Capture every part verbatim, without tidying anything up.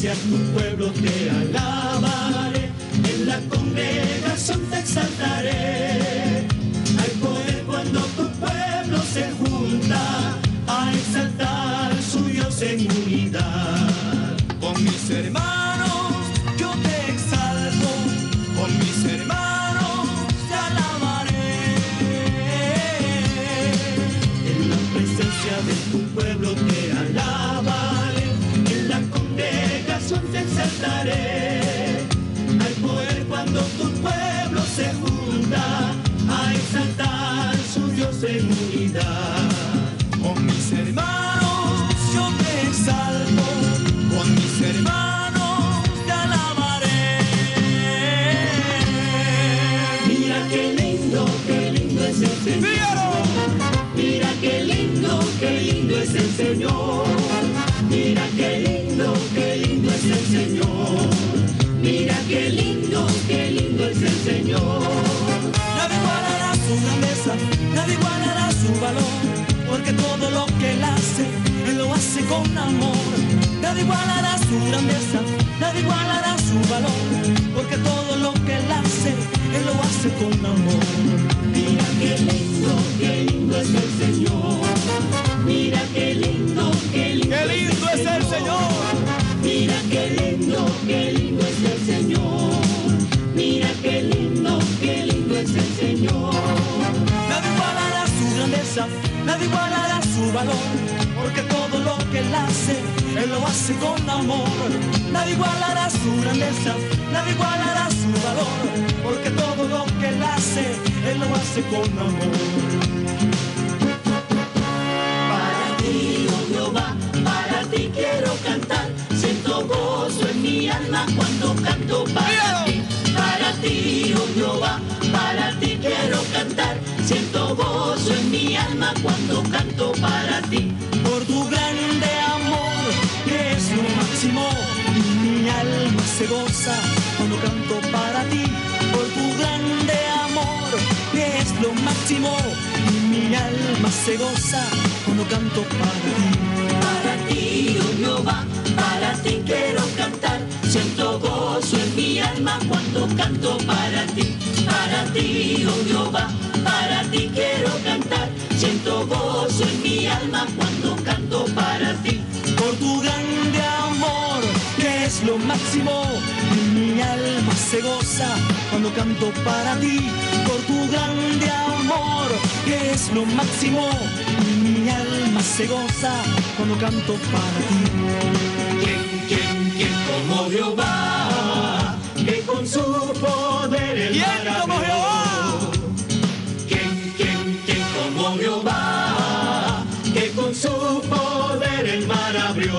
presencia tu pueblo te alabaré, en la congregación te exaltaré. Hay poder cuando tu pueblo se junta a exaltar su Dios en unidad. Con mis hermanos yo te exalto, con mis hermanos te alabaré. En la presencia de tu pueblo te alabaré, en la congregación te exaltaré. Hay poder cuando tu pueblo se junta a exaltar su Dios en unidad. Con mis hermanos yo te exalto, con mis hermanos te alabaré. Mira qué lindo, qué lindo es el Señor. Mira qué lindo, qué lindo es el Señor. Mira qué lindo, qué lindo es el Señor. Mira qué lindo, qué lindo es el Señor. Nadie igualará su grandeza, nadie igualará su valor, porque todo lo que Él hace, Él lo hace con amor. Nadie igualará su grandeza, nadie igualará su valor, porque todo lo que Él hace, Él lo hace con amor. Mira qué lindo, qué lindo es el Señor. Mira qué lindo, qué lindo, ¡Qué lindo es el Señor! Mira qué lindo, qué lindo es el Señor. Mira qué lindo, qué lindo es el Señor. Nadie igualará su grandeza, nadie igualará su valor, porque todo lo que Él hace, Él lo hace con amor. Nadie igualará su grandeza, nadie igualará su valor, porque todo lo que Él hace, Él lo hace con amor. Para ti, oh Jehová, para ti quiero cantar. Siento gozo en mi alma cuando canto para ti. Para ti, oh Jehová, para ti quiero cantar. Siento gozo en mi alma cuando canto para ti. Por tu grande amor, que es lo máximo, y mi alma se goza cuando canto para ti. Por tu grande amor, que es lo máximo, y mi alma se goza cuando canto para ti. Para ti, oh Jehová, para ti quiero cantar. Siento gozo en mi alma cuando canto para ti. Para ti, oh Jehová, para ti quiero cantar. Siento gozo en mi alma cuando canto para ti. Por tu grande amor, que es lo máximo, y mi alma se goza cuando canto para ti. Por tu grande amor, que es lo máximo, y mi alma se goza cuando canto para ti. ¿Quién, quién, quién como Jehová? Que con su poder el ¿Quién mar como abrió? Jehová? ¿Quién, quién, quién como Jehová? Que con su poder el mar abrió.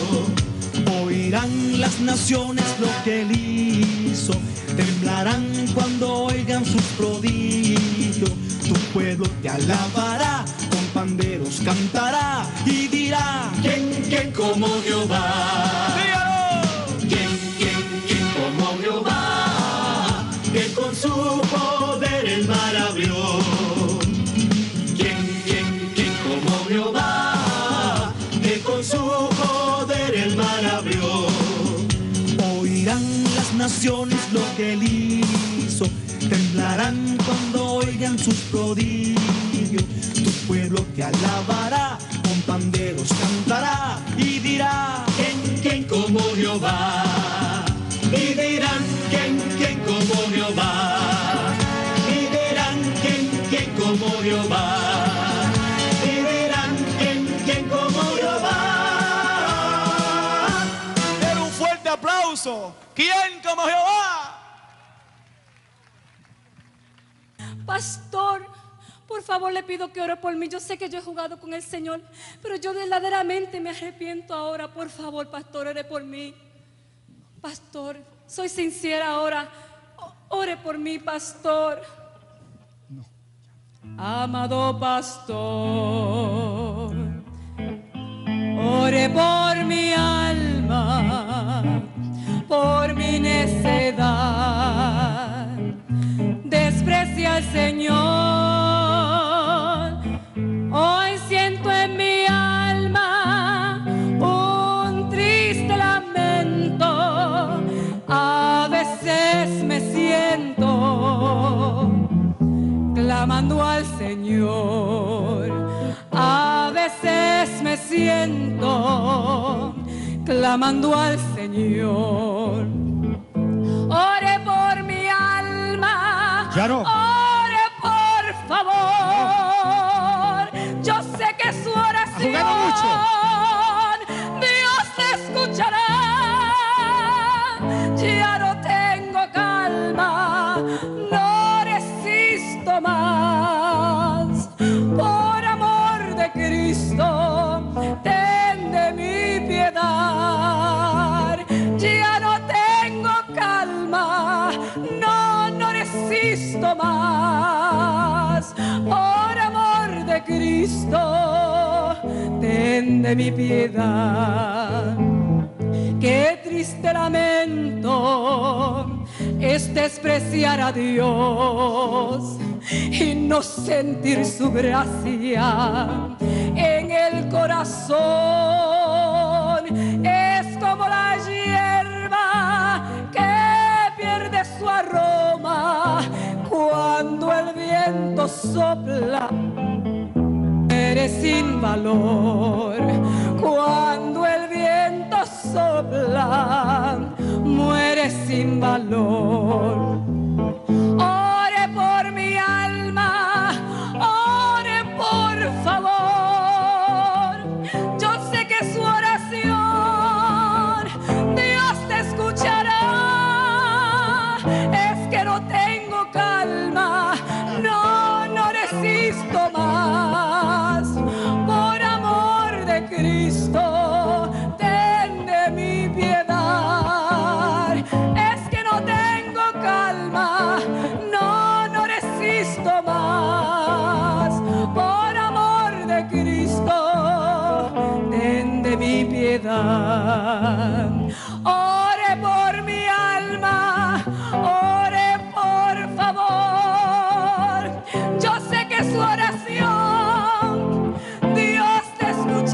Oirán las naciones lo que Él hizo, temblarán cuando oigan sus prodigios. Tu pueblo te alabará, con panderos cantará y dirá: ¿Quién, quién como Jehová? ¡Dígalo! ¿Quién, quién, quién como Jehová? Que con su poder el mar abrió. ¿Quién, quién, quién como Jehová? Que con su poder el mar abrió. Oirán las naciones lo que Él hizo, temblarán cuando oigan sus prodigios. Tu pueblo te alabará, con panderos cantará y dirá: ¿Quién, quién como Jehová? Y dirán: ¿Quién, quién como Jehová? Y dirán: ¿Quién, quién como Jehová? Y dirán: ¿Quién, quién como Jehová? Den un fuerte aplauso. ¿Quién como Jehová? Pastor, por favor le pido que ore por mí. Yo sé que yo he jugado con el Señor, pero yo verdaderamente me arrepiento ahora. Por favor, pastor, ore por mí. Pastor, soy sincera ahora. O- Ore por mí, pastor. No. Amado pastor, ore por mi alma, por mi necedad. Desprecia al Señor. Hoy siento en mi alma un triste lamento. clamando al Señor. Ore por mi alma, ya no. ore por favor. Yo sé que su oración Dios te escuchará. Ya no tengo calma, no resisto más. Por amor de Cristo, ten de mi piedad. Ya no tengo calma, no, no resisto más. Por amor de Cristo, ten de mi piedad. Qué triste lamento es despreciar a Dios y no sentir su gracia en el corazón. Es como la hierba que pierde su aroma cuando el viento sopla. Eres sin valor cuando el viento sopla, mueres sin valor. Ore por mi alma, ore por favor. Yo sé que su oración Dios te escuchará. Es que no tengo calma, no, no resisto más. Por amor de Cristo, ten de mi piedad. Es que no tengo calma, no, no resisto más. Por amor de Cristo, ten de mi piedad. Ore por mi alma, ore por favor. Yo sé que su oración Dios te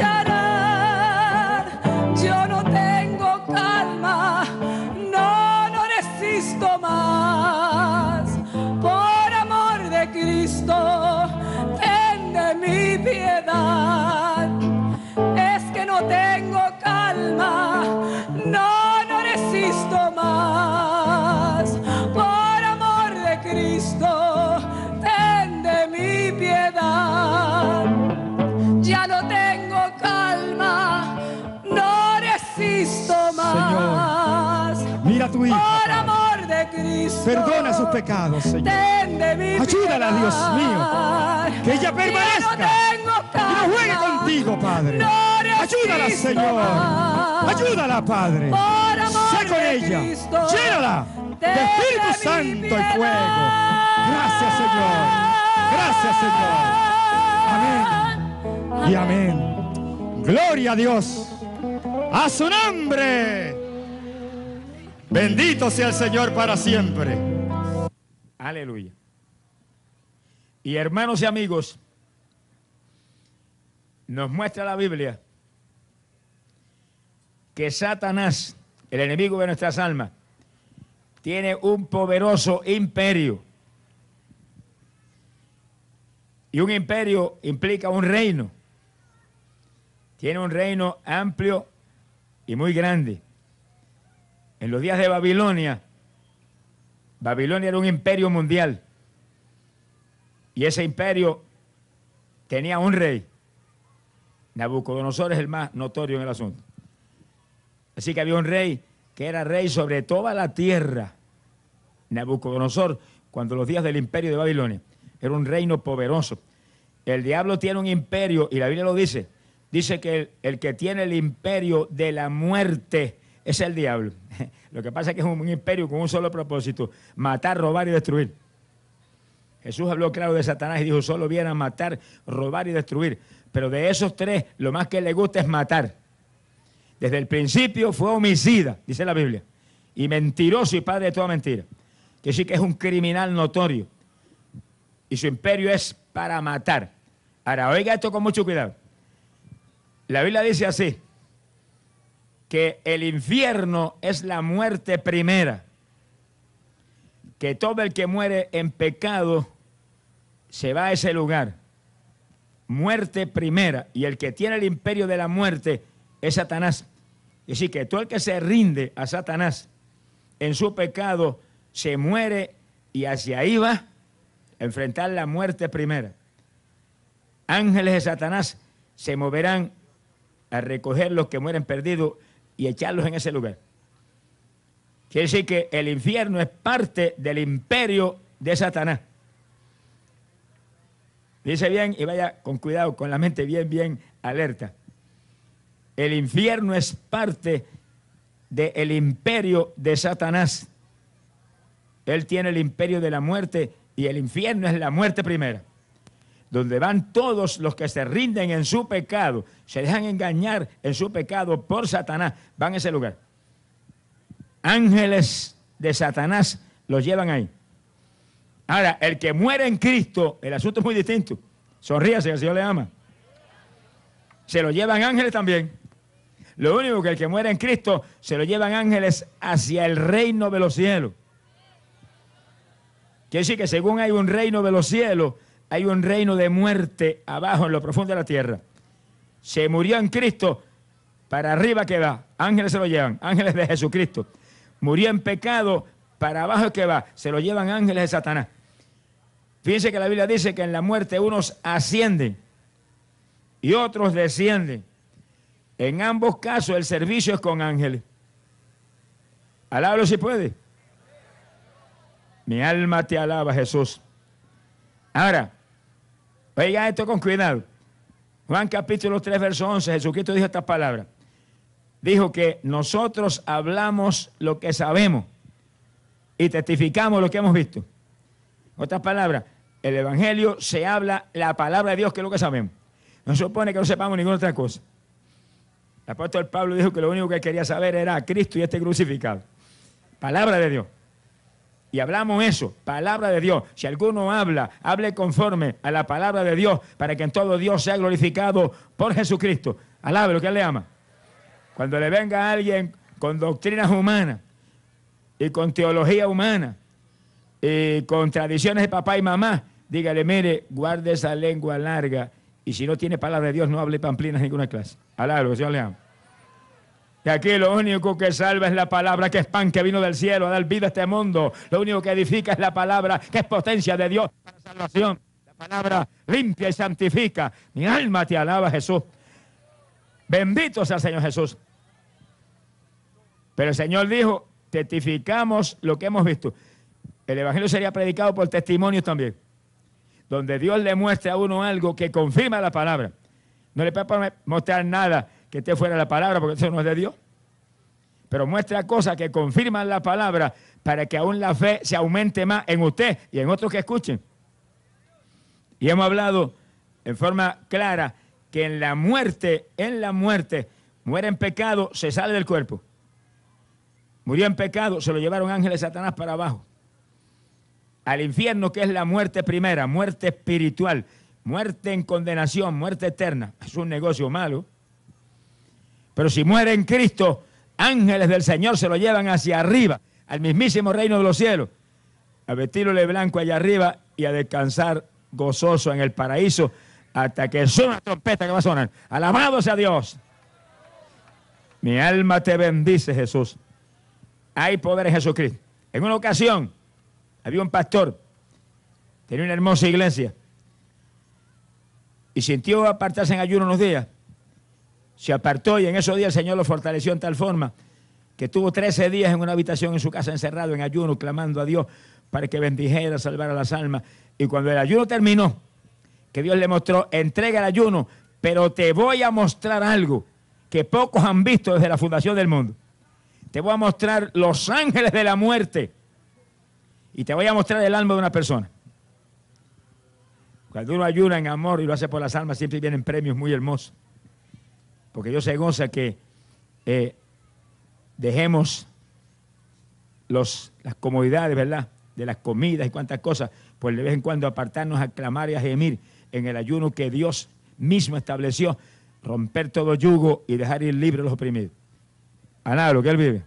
escuchará. Yo no tengo calma, no, no resisto más. Por amor de Cristo, ten de mi piedad. Es que no tengo calma, no, no resisto más. Por amor de Cristo, ten de mi piedad. Ya no tengo calma, no resisto más. Señor, mira a tu hija, por Padre. amor de Cristo, Perdona sus pecados, Señor. ten de mi Ayúdala, piedad. Dios mío, que ella permanezca Ya no tengo calma, y no juegue contigo, Padre. no Ayúdala, resisto Señor. más. Ayúdala, Padre. Por amor Sé con de ella. Cristo, Llénala de ten Espíritu de mi Santo y piedad. fuego. Gracias, Señor. Gracias, Señor. Amén. Y amén. Gloria a Dios. A su nombre. Bendito sea el Señor para siempre. Aleluya. Y hermanos y amigos, nos muestra la Biblia que Satanás, el enemigo de nuestras almas, tiene un poderoso imperio. Y un imperio implica un reino. Tiene un reino amplio y muy grande. En los días de Babilonia, Babilonia era un imperio mundial. Y ese imperio tenía un rey. Nabucodonosor es el más notorio en el asunto. Así que había un rey que era rey sobre toda la tierra. Nabucodonosor, cuando los días del imperio de Babilonia, era un reino poderoso. El diablo tiene un imperio, y la Biblia lo dice. Dice que el, el que tiene el imperio de la muerte es el diablo. Lo que pasa es que es un, un imperio con un solo propósito: matar, robar y destruir. Jesús habló claro de Satanás y dijo: solo viene a matar, robar y destruir. Pero de esos tres, lo más que le gusta es matar. Desde el principio fue homicida, dice la Biblia, y mentiroso y padre de toda mentira. Que sí que es un criminal notorio. Y su imperio es para matar. Ahora, oiga esto con mucho cuidado. La Biblia dice así, que el infierno es la muerte primera. Que todo el que muere en pecado se va a ese lugar. Muerte primera. Y el que tiene el imperio de la muerte es Satanás. Es decir, que todo el que se rinde a Satanás en su pecado se muere y hacia ahí va a enfrentar la muerte primera. Ángeles de Satanás se moverán a recoger los que mueren perdidos y echarlos en ese lugar. Quiere decir que el infierno es parte del imperio de Satanás. Dice bien y vaya con cuidado, con la mente bien, bien alerta. El infierno es parte del imperio de Satanás. Él tiene el imperio de la muerte y el infierno es la muerte primera. Donde van todos los que se rinden en su pecado, se dejan engañar en su pecado por Satanás, van a ese lugar. Ángeles de Satanás los llevan ahí. Ahora, el que muere en Cristo, el asunto es muy distinto. Sonríase, que el Señor le ama. Se lo llevan ángeles también. Lo único que el que muere en Cristo, se lo llevan ángeles hacia el reino de los cielos. Quiere decir que según hay un reino de los cielos, hay un reino de muerte abajo en lo profundo de la tierra. Se murió en Cristo, para arriba que va, ángeles se lo llevan, ángeles de Jesucristo. Murió en pecado, para abajo que va, se lo llevan ángeles de Satanás. Fíjense que la Biblia dice que en la muerte unos ascienden y otros descienden. En ambos casos el servicio es con ángeles. Alábalo si puede. Mi alma te alaba, Jesús. Ahora, oiga esto con cuidado. Juan capítulo tres, verso once, Jesucristo dijo estas palabras. Dijo que nosotros hablamos lo que sabemos y testificamos lo que hemos visto. En otras palabras, el Evangelio se habla la palabra de Dios, que es lo que sabemos. No se supone que no sepamos ninguna otra cosa. El apóstol Pablo dijo que lo único que quería saber era a Cristo y este crucificado. Palabra de Dios. Y hablamos eso, palabra de Dios. Si alguno habla, hable conforme a la palabra de Dios, para que en todo Dios sea glorificado por Jesucristo. Alabe lo que Él le ama. Cuando le venga a alguien con doctrinas humanas y con teología humana y con tradiciones de papá y mamá, dígale, mire, guarde esa lengua larga y si no tiene palabra de Dios, no hable pamplinas en ninguna clase. Alabe lo que el Señor le ama. Y aquí lo único que salva es la palabra, que es pan que vino del cielo a dar vida a este mundo. Lo único que edifica es la palabra, que es potencia de Dios para salvación. La palabra limpia y santifica. Mi alma te alaba, Jesús. Bendito sea el Señor Jesús. Pero el Señor dijo, testificamos lo que hemos visto. El Evangelio sería predicado por testimonios también. Donde Dios le muestre a uno algo que confirma la palabra. No le puede mostrar nada que esté fuera de la palabra, porque eso no es de Dios. Pero muestra cosas que confirman la palabra para que aún la fe se aumente más en usted y en otros que escuchen. Y hemos hablado en forma clara que en la muerte, en la muerte, muere en pecado, se sale del cuerpo. Murió en pecado, se lo llevaron ángeles de Satanás para abajo. Al infierno, que es la muerte primera, muerte espiritual, muerte en condenación, muerte eterna. Es un negocio malo. Pero si muere en Cristo, ángeles del Señor se lo llevan hacia arriba, al mismísimo reino de los cielos, a vestirlo de blanco allá arriba y a descansar gozoso en el paraíso hasta que suena la trompeta que va a sonar. Alabado sea Dios. Mi alma te bendice, Jesús. Hay poder en Jesucristo. En una ocasión había un pastor, tenía una hermosa iglesia y sintió apartarse en ayuno unos días. Se apartó y en esos días el Señor lo fortaleció en tal forma que estuvo trece días en una habitación en su casa encerrado en ayuno, clamando a Dios para que bendijera, salvara las almas. Y cuando el ayuno terminó, que Dios le mostró, entrega el ayuno, pero te voy a mostrar algo que pocos han visto desde la fundación del mundo. Te voy a mostrar los ángeles de la muerte y te voy a mostrar el alma de una persona. Cuando uno ayuna en amor y lo hace por las almas, siempre vienen premios muy hermosos. Porque Dios se goza que eh, dejemos los, las comodidades, ¿verdad?, de las comidas y cuantas cosas, pues de vez en cuando apartarnos a clamar y a gemir en el ayuno que Dios mismo estableció, romper todo yugo y dejar ir libre a los oprimidos. A nada, lo que Él vive.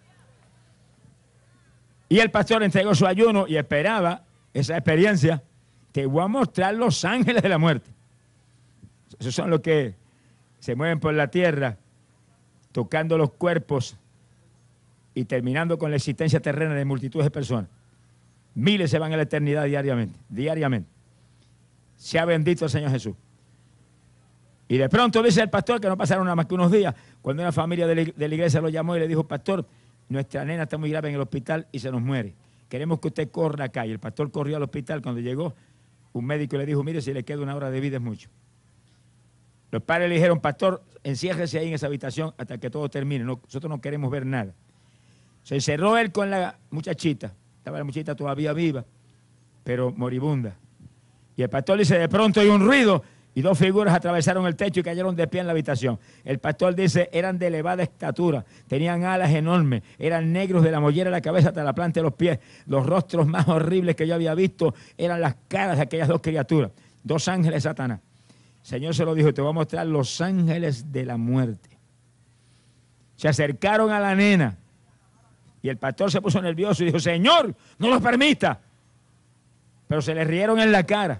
Y el pastor entregó su ayuno y esperaba esa experiencia. Te voy a mostrar los ángeles de la muerte. Esos son los que se mueven por la tierra tocando los cuerpos y terminando con la existencia terrena de multitudes de personas. Miles se van a la eternidad diariamente, diariamente. Sea bendito el Señor Jesús. Y de pronto dice el pastor que no pasaron nada más que unos días, cuando una familia de la, de la iglesia lo llamó y le dijo: pastor, nuestra nena está muy grave en el hospital y se nos muere. Queremos que usted corra acá. Y el pastor corrió al hospital. Cuando llegó, un médico le dijo: mire, si le queda una hora de vida es mucho. Los padres le dijeron: pastor, enciérrese ahí en esa habitación hasta que todo termine. No, nosotros no queremos ver nada. Se encerró él con la muchachita. Estaba la muchachita todavía viva, pero moribunda. Y el pastor dice: de pronto hay un ruido y dos figuras atravesaron el techo y cayeron de pie en la habitación. El pastor dice: eran de elevada estatura, tenían alas enormes, eran negros de la mollera de la cabeza hasta la planta de los pies. Los rostros más horribles que yo había visto eran las caras de aquellas dos criaturas, dos ángeles de Satanás. El Señor se lo dijo: te voy a mostrar los ángeles de la muerte. Se acercaron a la nena y el pastor se puso nervioso y dijo: Señor, no lo permita. Pero se le rieron en la cara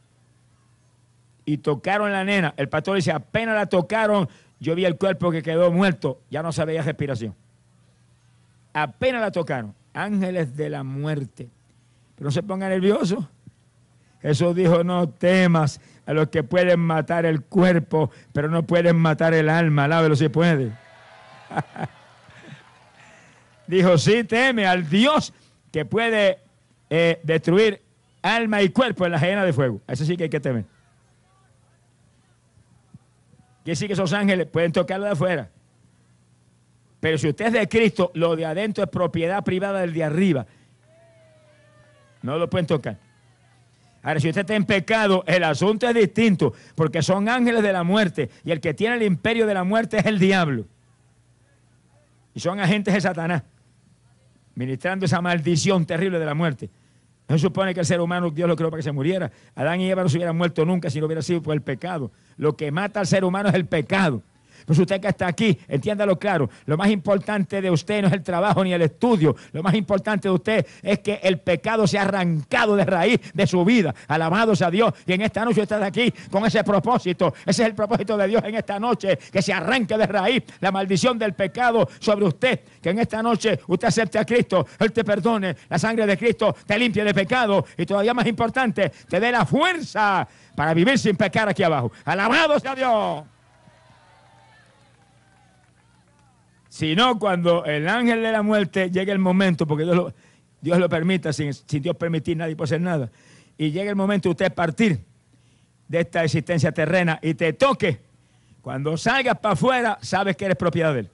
y tocaron la nena. El pastor dice: apenas la tocaron, yo vi el cuerpo que quedó muerto, ya no se veía respiración. Apenas la tocaron. Ángeles de la muerte. Pero no se ponga nervioso. Jesús dijo: no temas a los que pueden matar el cuerpo, pero no pueden matar el alma. Alábelo si puede. Dijo: sí, teme al Dios que puede eh, destruir alma y cuerpo en la hiena de fuego. Eso sí que hay que temer. Quiere decir que esos ángeles pueden tocarlo de afuera. Pero si usted es de Cristo, lo de adentro es propiedad privada del de arriba. No lo pueden tocar. Ahora, si usted está en pecado, el asunto es distinto, porque son ángeles de la muerte, y el que tiene el imperio de la muerte es el diablo. Y son agentes de Satanás, ministrando esa maldición terrible de la muerte. No se supone que el ser humano, Dios lo creó para que se muriera. Adán y Eva no se hubieran muerto nunca si no hubiera sido por el pecado. Lo que mata al ser humano es el pecado. Pues usted que está aquí, entiéndalo claro, lo más importante de usted no es el trabajo ni el estudio. Lo más importante de usted es que el pecado sea arrancado de raíz de su vida. Alabado sea Dios. Y en esta noche usted está aquí con ese propósito. Ese es el propósito de Dios en esta noche, que se arranque de raíz la maldición del pecado sobre usted. Que en esta noche usted acepte a Cristo, Él te perdone, la sangre de Cristo te limpie de pecado y todavía más importante, te dé la fuerza para vivir sin pecar aquí abajo. Alabado sea Dios. Si no, cuando el ángel de la muerte llegue el momento, porque Dios lo, Dios lo permita, sin, sin Dios permitir nadie puede hacer nada, y llegue el momento de usted partir de esta existencia terrena y te toque, cuando salgas para afuera, sabes que eres propiedad de Él.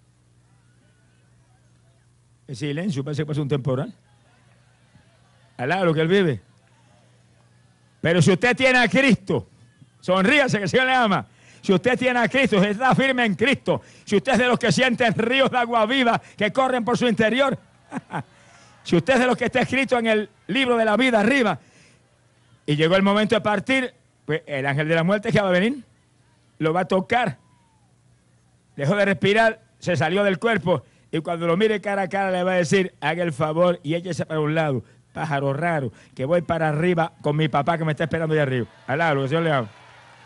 El silencio, parece que pasa un temporal. Alá lo que Él vive. Pero si usted tiene a Cristo, sonríase que el Señor le ama. Si usted tiene a Cristo, si está firme en Cristo, si usted es de los que sienten ríos de agua viva que corren por su interior, si usted es de los que está escrito en el libro de la vida arriba, y llegó el momento de partir, pues el ángel de la muerte que va a venir, lo va a tocar, dejó de respirar, se salió del cuerpo, y cuando lo mire cara a cara le va a decir: haga el favor y échese para un lado, pájaro raro, que voy para arriba con mi papá que me está esperando allá arriba. Alá, lo que el Señor le haga.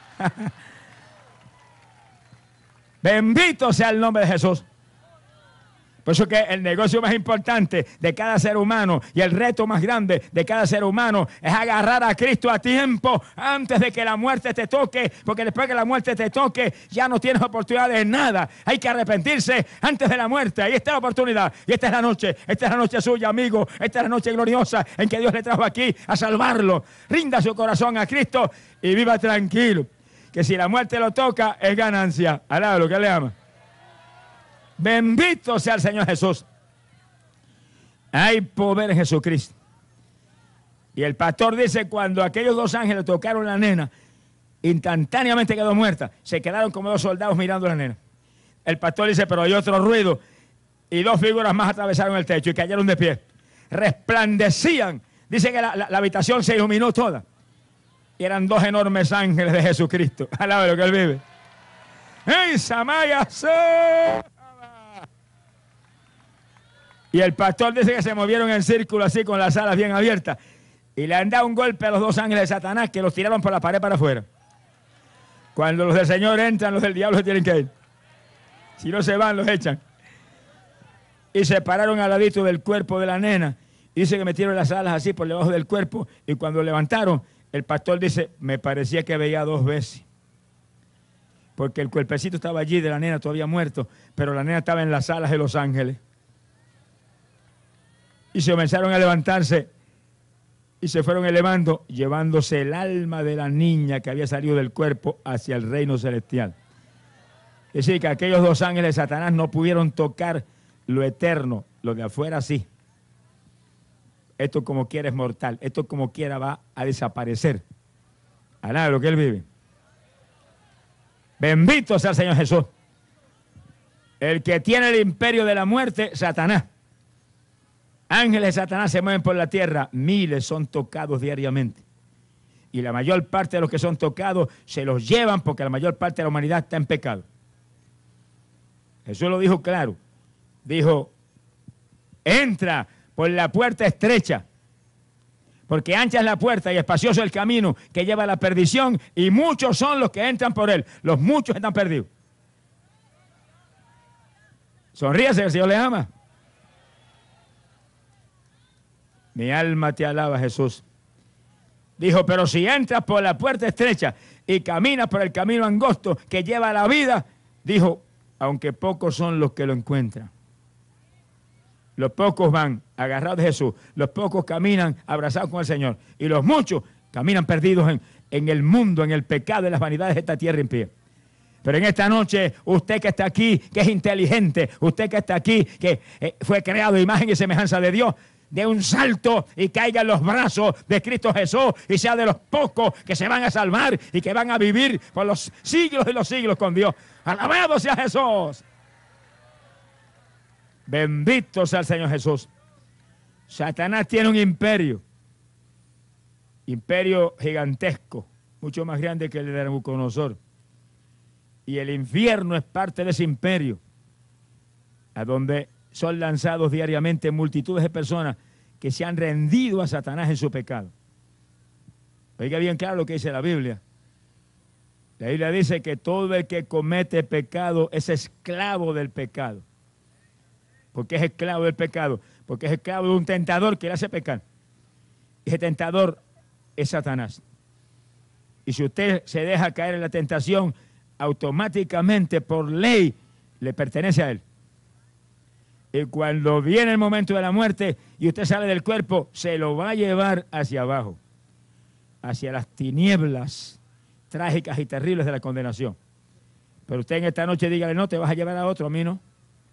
Bendito sea el nombre de Jesús. Por eso que el negocio más importante de cada ser humano y el reto más grande de cada ser humano es agarrar a Cristo a tiempo antes de que la muerte te toque, porque después que la muerte te toque ya no tienes oportunidad de nada. Hay que arrepentirse antes de la muerte. Ahí está la oportunidad. Y esta es la noche. Esta es la noche suya, amigo. Esta es la noche gloriosa en que Dios le trajo aquí a salvarlo. Rinda su corazón a Cristo y viva tranquilo. Que si la muerte lo toca, es ganancia. Alá lo que le ama. Bendito sea el Señor Jesús. Hay poder en Jesucristo. Y el pastor dice: cuando aquellos dos ángeles tocaron a la nena, instantáneamente quedó muerta. Se quedaron como dos soldados mirando a la nena. El pastor dice: pero hay otro ruido. Y dos figuras más atravesaron el techo y cayeron de pie. Resplandecían. Dice que la, la, la habitación se iluminó toda. Y eran dos enormes ángeles de Jesucristo. Alaba lo que Él vive. ¡Ey, Samaya! Y el pastor dice que se movieron en círculo así con las alas bien abiertas. Y le han dado un golpe a los dos ángeles de Satanás que los tiraron por la pared para afuera. Cuando los del Señor entran, los del diablo se tienen que ir. Si no se van, los echan. Y se pararon al ladito del cuerpo de la nena. Y dice que metieron las alas así por debajo del cuerpo. Y cuando levantaron, el pastor dice, me parecía que veía dos veces. Porque el cuerpecito estaba allí de la nena todavía muerto. Pero la nena estaba en las alas de los ángeles. Y se comenzaron a levantarse. Y se fueron elevando, llevándose el alma de la niña que había salido del cuerpo hacia el reino celestial. Es decir, que aquellos dos ángeles de Satanás no pudieron tocar lo eterno, lo de afuera sí. Esto como quiera es mortal, esto como quiera va a desaparecer. A nada de lo que él vive. Bendito sea el Señor Jesús. El que tiene el imperio de la muerte, Satanás. Ángeles de Satanás se mueven por la tierra, miles son tocados diariamente. Y la mayor parte de los que son tocados se los llevan porque la mayor parte de la humanidad está en pecado. Jesús lo dijo claro. Dijo, entra por la puerta estrecha, porque ancha es la puerta y espacioso el camino que lleva a la perdición, y muchos son los que entran por él. Los muchos están perdidos. Sonríase, el Señor le ama. Mi alma te alaba, Jesús. Dijo, pero si entras por la puerta estrecha y caminas por el camino angosto que lleva a la vida, dijo, aunque pocos son los que lo encuentran. Los pocos van agarrados de Jesús, los pocos caminan abrazados con el Señor, y los muchos caminan perdidos en, en el mundo, en el pecado, en las vanidades de esta tierra impía. Pero en esta noche, usted que está aquí, que es inteligente, usted que está aquí, que eh, fue creado a imagen y semejanza de Dios, dé un salto y caiga en los brazos de Cristo Jesús y sea de los pocos que se van a salvar y que van a vivir por los siglos y los siglos con Dios. ¡Alabado sea Jesús! Bendito sea el Señor Jesús. Satanás tiene un imperio, imperio gigantesco, mucho más grande que el de Nabucodonosor. Y el infierno es parte de ese imperio, a donde son lanzados diariamente multitudes de personas que se han rendido a Satanás en su pecado. Oiga bien claro lo que dice la Biblia. La Biblia dice que todo el que comete pecado es esclavo del pecado. ¿Por qué es esclavo del pecado? Porque es esclavo de un tentador que le hace pecar. Ese tentador es Satanás. Y si usted se deja caer en la tentación, automáticamente, por ley, le pertenece a él. Y cuando viene el momento de la muerte y usted sale del cuerpo, se lo va a llevar hacia abajo, hacia las tinieblas trágicas y terribles de la condenación. Pero usted en esta noche dígale, no, te vas a llevar a otro, a mí no.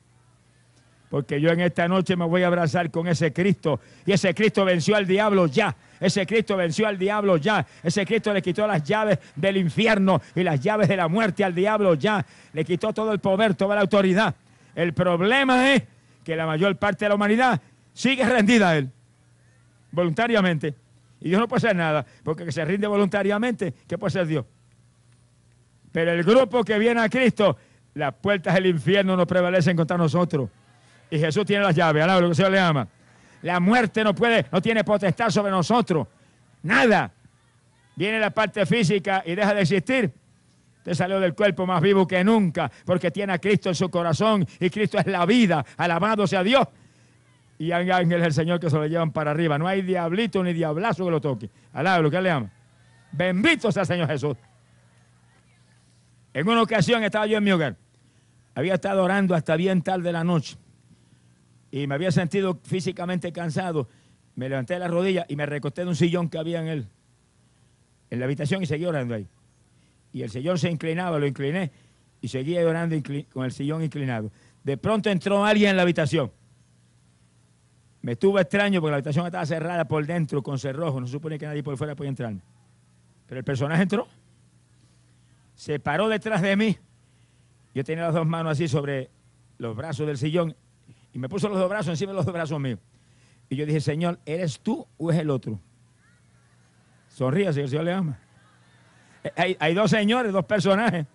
Porque yo en esta noche me voy a abrazar con ese Cristo. Y ese Cristo venció al diablo ya. Ese Cristo venció al diablo ya. Ese Cristo le quitó las llaves del infierno y las llaves de la muerte al diablo ya. Le quitó todo el poder, toda la autoridad. El problema es que la mayor parte de la humanidad sigue rendida a él. Voluntariamente. Y Dios no puede hacer nada. Porque que se rinde voluntariamente, ¿qué puede hacer Dios? Pero el grupo que viene a Cristo, las puertas del infierno no prevalecen contra nosotros. Y Jesús tiene las llaves, alaba lo que el Señor le ama. La muerte no puede, no tiene potestad sobre nosotros. Nada. Viene la parte física y deja de existir. Usted salió del cuerpo más vivo que nunca, porque tiene a Cristo en su corazón, y Cristo es la vida. Alabado sea Dios. Y hay ángeles del Señor que se lo llevan para arriba. No hay diablito ni diablazo que lo toque. Alaba lo que Él le ama. Bendito sea el Señor Jesús. En una ocasión estaba yo en mi hogar. Había estado orando hasta bien tarde de la noche. Y me había sentido físicamente cansado. Me levanté de la rodilla y me recosté en un sillón que había en él, en la habitación, y seguí orando ahí. Y el sillón se inclinaba, lo incliné y seguía orando con el sillón inclinado. De pronto entró alguien en la habitación. Me estuvo extraño porque la habitación estaba cerrada por dentro con cerrojo. No se supone que nadie por fuera podía entrar. Pero el personaje entró. Se paró detrás de mí. Yo tenía las dos manos así sobre los brazos del sillón. Y me puso los dos brazos encima de los dos brazos míos. Y yo dije, Señor, ¿eres tú o es el otro? Sonríase, el Señor le ama. Hay, hay dos señores, dos personajes.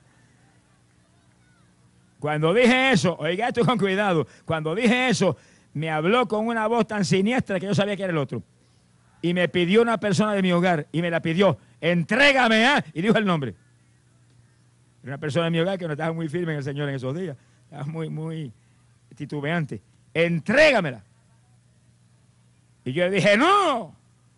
Cuando dije eso, oiga esto con cuidado, cuando dije eso, me habló con una voz tan siniestra que yo sabía que era el otro. Y me pidió una persona de mi hogar, y me la pidió, entrégame, ¿eh? Y dijo el nombre. Una persona de mi hogar que no estaba muy firme en el Señor en esos días. Estaba muy, muy titubeante. Entrégamela. Y yo le dije, no.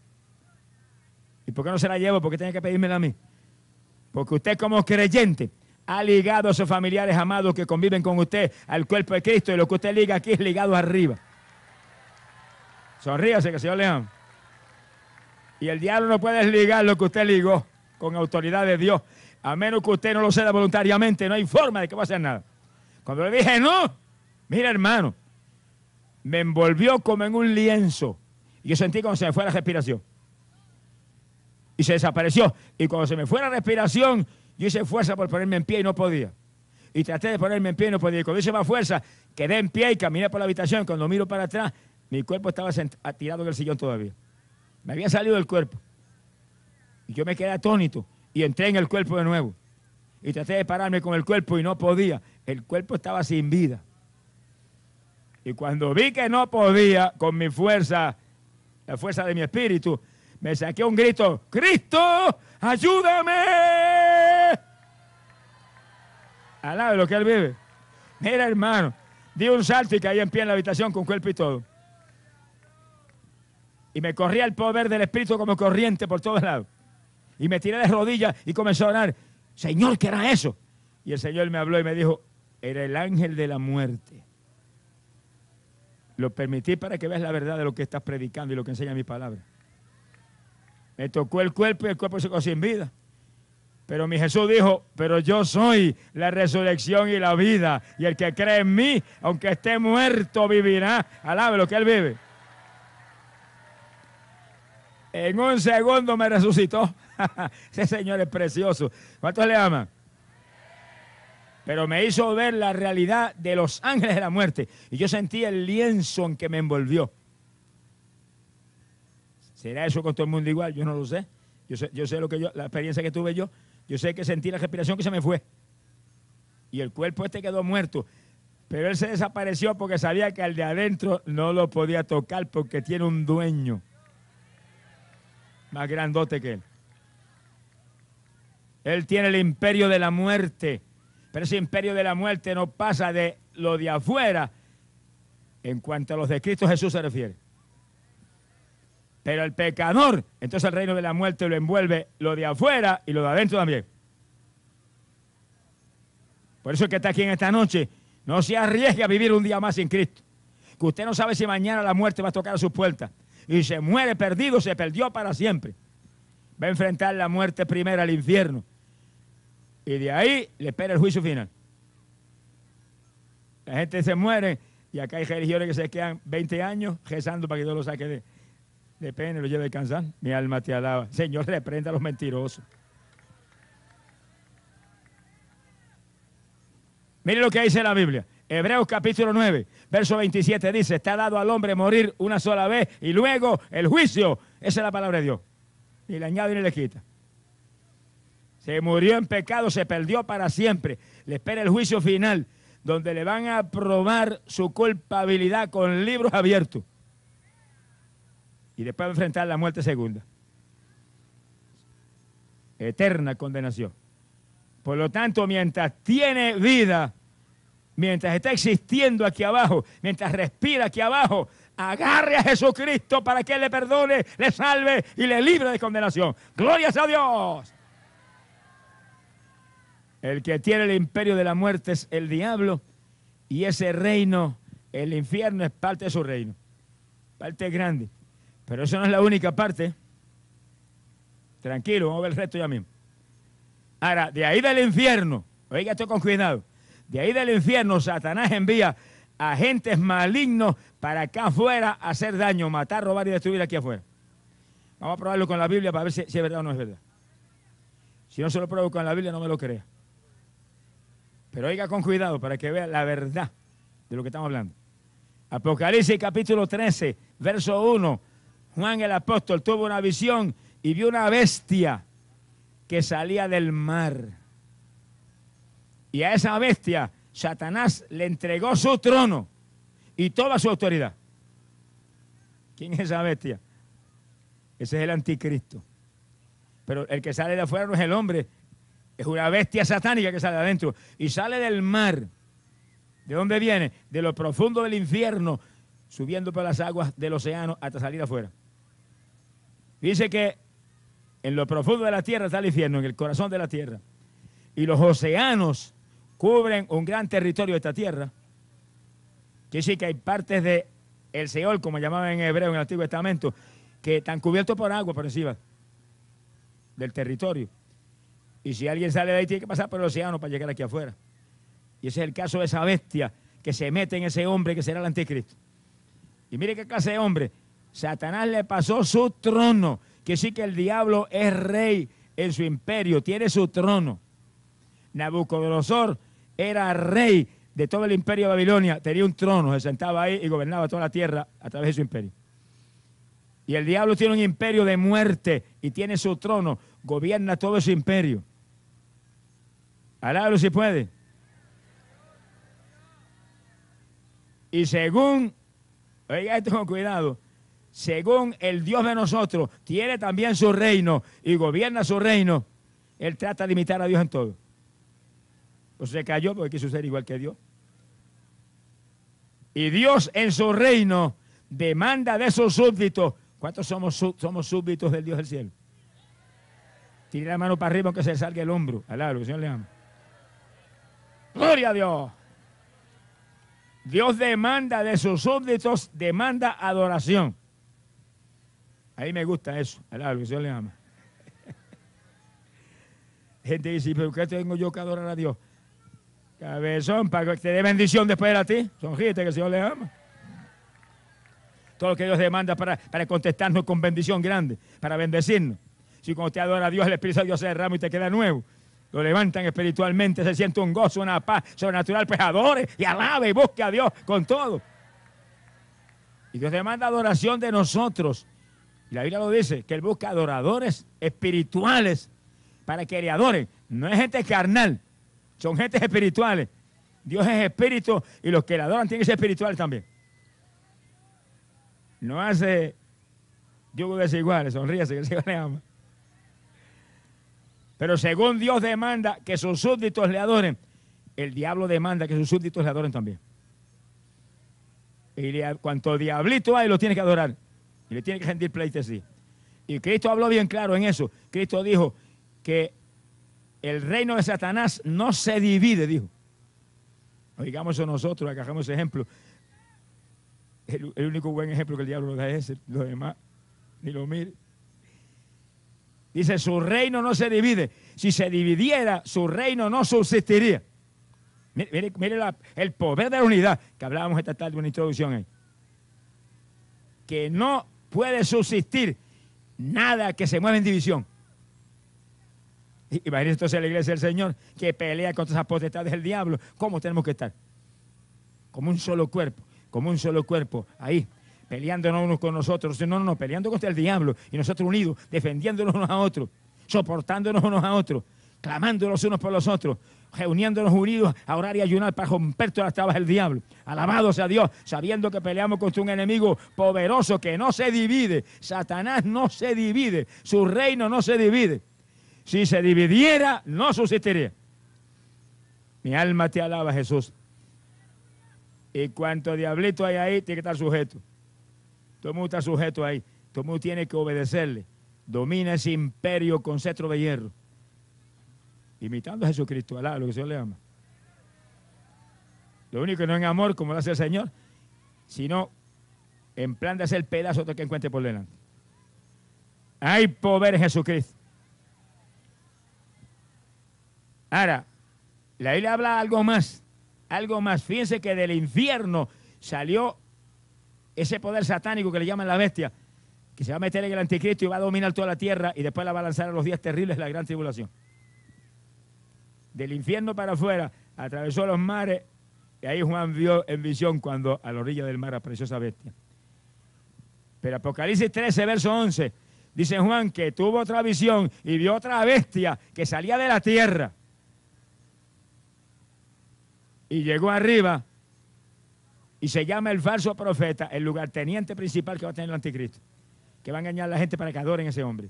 ¿Y por qué no se la llevo? ¿Por qué tiene que pedírmela a mí? Porque usted como creyente ha ligado a sus familiares amados que conviven con usted al cuerpo de Cristo, y lo que usted liga aquí es ligado arriba. Sonríase, que el Señor le ama. Y el diablo no puede desligar lo que usted ligó con autoridad de Dios. A menos que usted no lo ceda voluntariamente, no hay forma de que va a hacer nada. Cuando le dije no, mira hermano, me envolvió como en un lienzo. Y yo sentí como se me fue la respiración. Y se desapareció. Y cuando se me fue la respiración, yo hice fuerza por ponerme en pie y no podía. Y traté de ponerme en pie y no podía. Y cuando hice más fuerza, quedé en pie y caminé por la habitación. Cuando miro para atrás, mi cuerpo estaba tirado en el sillón todavía. Me había salido del cuerpo. Y yo me quedé atónito. Y entré en el cuerpo de nuevo. Y traté de pararme con el cuerpo y no podía. El cuerpo estaba sin vida. Y cuando vi que no podía, con mi fuerza, la fuerza de mi espíritu, me saqué un grito: ¡Cristo, ayúdame! Al lado de lo que él vive. Mira, hermano, di un salto y caí en pie en la habitación con cuerpo y todo. Y me corría el poder del Espíritu como corriente por todos lados. Y me tiré de rodillas y comencé a orar: Señor, ¿qué era eso? Y el Señor me habló y me dijo: era el ángel de la muerte. Lo permití para que veas la verdad de lo que estás predicando y lo que enseña mi palabra. Me tocó el cuerpo y el cuerpo se quedó sin vida. Pero mi Jesús dijo: pero yo soy la resurrección y la vida. Y el que cree en mí, aunque esté muerto, vivirá. Alabe lo que él vive. En un segundo me resucitó. Ese Señor es precioso. ¿Cuántos le aman? Pero me hizo ver la realidad de los ángeles de la muerte. Y yo sentí el lienzo en que me envolvió. ¿Será eso con todo el mundo igual? Yo no lo sé. Yo sé, yo sé lo que yo, la experiencia que tuve yo. Yo sé que sentí la respiración que se me fue. Y el cuerpo este quedó muerto. Pero él se desapareció porque sabía que al de adentro no lo podía tocar porque tiene un dueño más grandote que él. Él tiene el imperio de la muerte. Pero ese imperio de la muerte no pasa de lo de afuera en cuanto a los de Cristo Jesús se refiere. Pero el pecador, entonces el reino de la muerte lo envuelve lo de afuera y lo de adentro también. Por eso es que está aquí en esta noche. No se arriesgue a vivir un día más sin Cristo. Que usted no sabe si mañana la muerte va a tocar a sus puertas. Y se muere perdido, se perdió para siempre. Va a enfrentar la muerte primera al infierno. Y de ahí le espera el juicio final. La gente se muere y acá hay religiones que se quedan veinte años rezando para que Dios lo saque de, de pena y lo lleve a descansar. Mi alma te alaba. Señor, reprenda a los mentirosos. Mire lo que dice la Biblia. Hebreos capítulo nueve, verso veintisiete dice: está dado al hombre morir una sola vez y luego el juicio. Esa es la palabra de Dios. Ni le añade ni le quita. Se murió en pecado, se perdió para siempre. Le espera el juicio final, donde le van a probar su culpabilidad con libros abiertos. Y después va a enfrentar la muerte segunda. Eterna condenación. Por lo tanto, mientras tiene vida, mientras está existiendo aquí abajo, mientras respira aquí abajo, agarre a Jesucristo para que Él le perdone, le salve y le libre de condenación. ¡Glorias a Dios! El que tiene el imperio de la muerte es el diablo, y ese reino, el infierno, es parte de su reino. Parte grande. Pero eso no es la única parte. Tranquilo, vamos a ver el resto ya mismo. Ahora, de ahí del infierno, oiga esto con cuidado, de ahí del infierno Satanás envía agentes malignos para acá afuera a hacer daño, matar, robar y destruir aquí afuera. Vamos a probarlo con la Biblia para ver si, si es verdad o no es verdad. Si no se lo pruebo con la Biblia, no me lo crea. Pero oiga con cuidado para que vea la verdad de lo que estamos hablando. Apocalipsis capítulo trece, verso uno. Juan el apóstol tuvo una visión y vio una bestia que salía del mar. Y a esa bestia Satanás le entregó su trono y toda su autoridad. ¿Quién es esa bestia? Ese es el anticristo. Pero el que sale de afuera no es el hombre. Es una bestia satánica que sale de adentro y sale del mar. ¿De dónde viene? De lo profundo del infierno, subiendo por las aguas del océano hasta salir afuera. Dice que en lo profundo de la tierra está el infierno, en el corazón de la tierra. Y los océanos cubren un gran territorio de esta tierra. Quiere decir que hay partes de el Seol, como llamaban en hebreo en el Antiguo Testamento, que están cubiertos por agua por encima del territorio. Y si alguien sale de ahí, tiene que pasar por el océano para llegar aquí afuera. Y ese es el caso de esa bestia que se mete en ese hombre que será el anticristo. Y mire qué clase de hombre. Satanás le pasó su trono. Que sí que el diablo es rey en su imperio, tiene su trono. Nabucodonosor era rey de todo el imperio de Babilonia, tenía un trono, se sentaba ahí y gobernaba toda la tierra a través de su imperio. Y el diablo tiene un imperio de muerte y tiene su trono, gobierna todo ese imperio. Alábalo si puede. Y según, oiga esto con cuidado, según el Dios de nosotros tiene también su reino y gobierna su reino, él trata de imitar a Dios en todo. O se cayó porque quiso ser igual que Dios. Y Dios en su reino demanda de sus súbditos. ¿Cuántos somos, somos súbditos del Dios del cielo? Tire la mano para arriba aunque se salga el hombro. Alá, el Señor le ama. ¡Gloria a Dios! Dios demanda de sus súbditos, demanda adoración. Ahí me gusta eso. Alá, el Señor le ama. Gente dice, ¿pero qué tengo yo que adorar a Dios? Cabezón, para que te dé bendición después de a ti. Sonríete que el Señor le ama. Todo lo que Dios demanda para, para contestarnos con bendición grande, para bendecirnos. Si cuando te adora a Dios, el Espíritu de Dios se derrama y te queda nuevo, lo levantan espiritualmente, se siente un gozo, una paz sobrenatural, pues adore y alabe y busque a Dios con todo. Y Dios demanda adoración de nosotros. Y la Biblia lo dice, que Él busca adoradores espirituales para que le adoren. No es gente carnal, son gentes espirituales. Dios es espíritu y los que le adoran tienen que ser espirituales también. No hace yugos desiguales, sonríase que el Señor le ama. Pero según Dios demanda que sus súbditos le adoren, el diablo demanda que sus súbditos le adoren también. Y le, cuanto diablito hay, lo tiene que adorar. Y le tiene que rendir pleitesía. Y Cristo habló bien claro en eso. Cristo dijo que el reino de Satanás no se divide, dijo. Oigamos eso nosotros, agarramos ese ejemplo. El, el único buen ejemplo que el diablo nos da es ese, los demás, ni lo mire. Dice, su reino no se divide. Si se dividiera, su reino no subsistiría. Mire, mire, mire la, el poder de la unidad, que hablábamos esta tarde en una introducción ahí. Que no puede subsistir nada que se mueva en división. Imagínense entonces la iglesia del Señor que pelea contra esas potestades del diablo. ¿Cómo tenemos que estar? Como un solo cuerpo, como un solo cuerpo, ahí, peleándonos unos con nosotros. No, no, no, peleando contra el diablo y nosotros unidos, defendiéndonos unos a otros, soportándonos unos a otros, clamando los unos por los otros, reuniéndonos unidos a orar y ayunar para romper todas las trabas del diablo. Alabado sea Dios, sabiendo que peleamos contra un enemigo poderoso que no se divide. Satanás no se divide, su reino no se divide. Si se dividiera, no subsistiría. Mi alma te alaba, Jesús. Y cuanto diablito hay ahí, tiene que estar sujeto. Todo el mundo está sujeto ahí. Todo el mundo tiene que obedecerle. Domina ese imperio con cetro de hierro. Imitando a Jesucristo, alá, lo que el Señor le ama. Lo único que no en amor, como lo hace el Señor, sino en plan de hacer pedazo todo que encuentre por delante. Hay poder en Jesucristo. Ahora, la Biblia habla algo más, algo más. Fíjense que del infierno salió ese poder satánico que le llaman la bestia, que se va a meter en el anticristo y va a dominar toda la tierra y después la va a lanzar a los días terribles de la gran tribulación. Del infierno para afuera, atravesó los mares y ahí Juan vio en visión cuando a la orilla del mar apareció esa bestia. Pero Apocalipsis trece, verso once, dice Juan que tuvo otra visión y vio otra bestia que salía de la tierra. Y llegó arriba y se llama el falso profeta, el lugarteniente principal que va a tener el anticristo, que va a engañar a la gente para que adoren a ese hombre.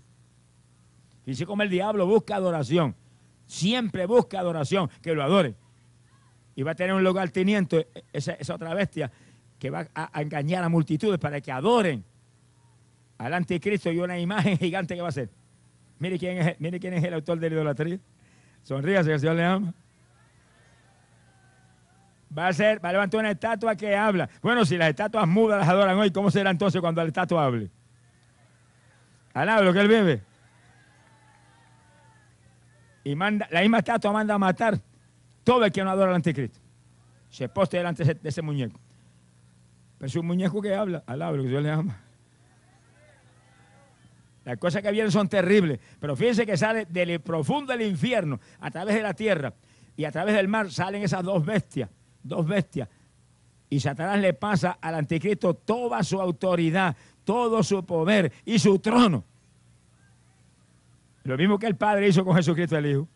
Dice como el diablo busca adoración, siempre busca adoración, que lo adoren. Y va a tener un lugarteniente, esa, esa otra bestia, que va a, a engañar a multitudes para que adoren al anticristo y una imagen gigante que va a ser. Mire quién es, mire quién es el autor de la idolatría. Sonríase, que el Señor le ama. Va a ser, va a levantar una estatua que habla. Bueno, si las estatuas mudas las adoran hoy, ¿cómo será entonces cuando la estatua hable? Alaba lo que él bebe. Y manda, la misma estatua manda a matar todo el que no adora al anticristo. Se poste delante de ese, de ese muñeco. Pero es un muñeco que habla. Alaba lo que Dios le ama. Las cosas que vienen son terribles. Pero fíjense que sale del profundo del infierno, a través de la tierra y a través del mar, salen esas dos bestias. Dos bestias. Y Satanás le pasa al anticristo toda su autoridad, todo su poder y su trono. Lo mismo que el Padre hizo con Jesucristo el Hijo.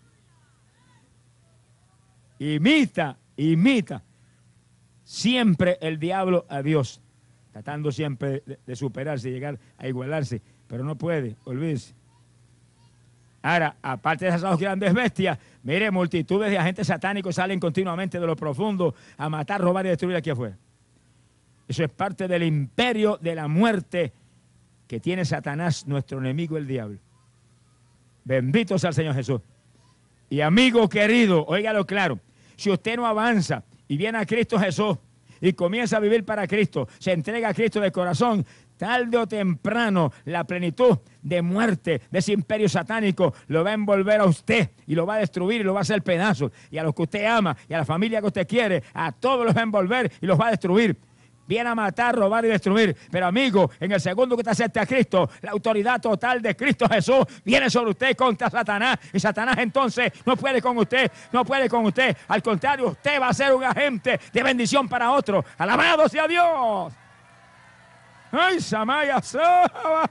Imita, imita siempre el diablo a Dios, tratando siempre de, de superarse y llegar a igualarse, pero no puede, olvídese. Ahora, aparte de esas dos grandes bestias, mire, multitudes de agentes satánicos salen continuamente de lo profundo a matar, robar y destruir aquí afuera. Eso es parte del imperio de la muerte que tiene Satanás, nuestro enemigo el diablo. Bendito sea el Señor Jesús. Y amigo querido, óigalo claro, si usted no avanza y viene a Cristo Jesús y comienza a vivir para Cristo, se entrega a Cristo de corazón, tarde o temprano la plenitud de muerte de ese imperio satánico lo va a envolver a usted y lo va a destruir y lo va a hacer pedazos. Y a los que usted ama y a la familia que usted quiere, a todos los va a envolver y los va a destruir. Viene a matar, robar y destruir. Pero amigo, en el segundo que te acepte a Cristo, la autoridad total de Cristo Jesús viene sobre usted contra Satanás. Y Satanás entonces no puede con usted, no puede con usted. Al contrario, usted va a ser un agente de bendición para otro. ¡Alabado sea Dios! ¡Ay, Samaya Saba!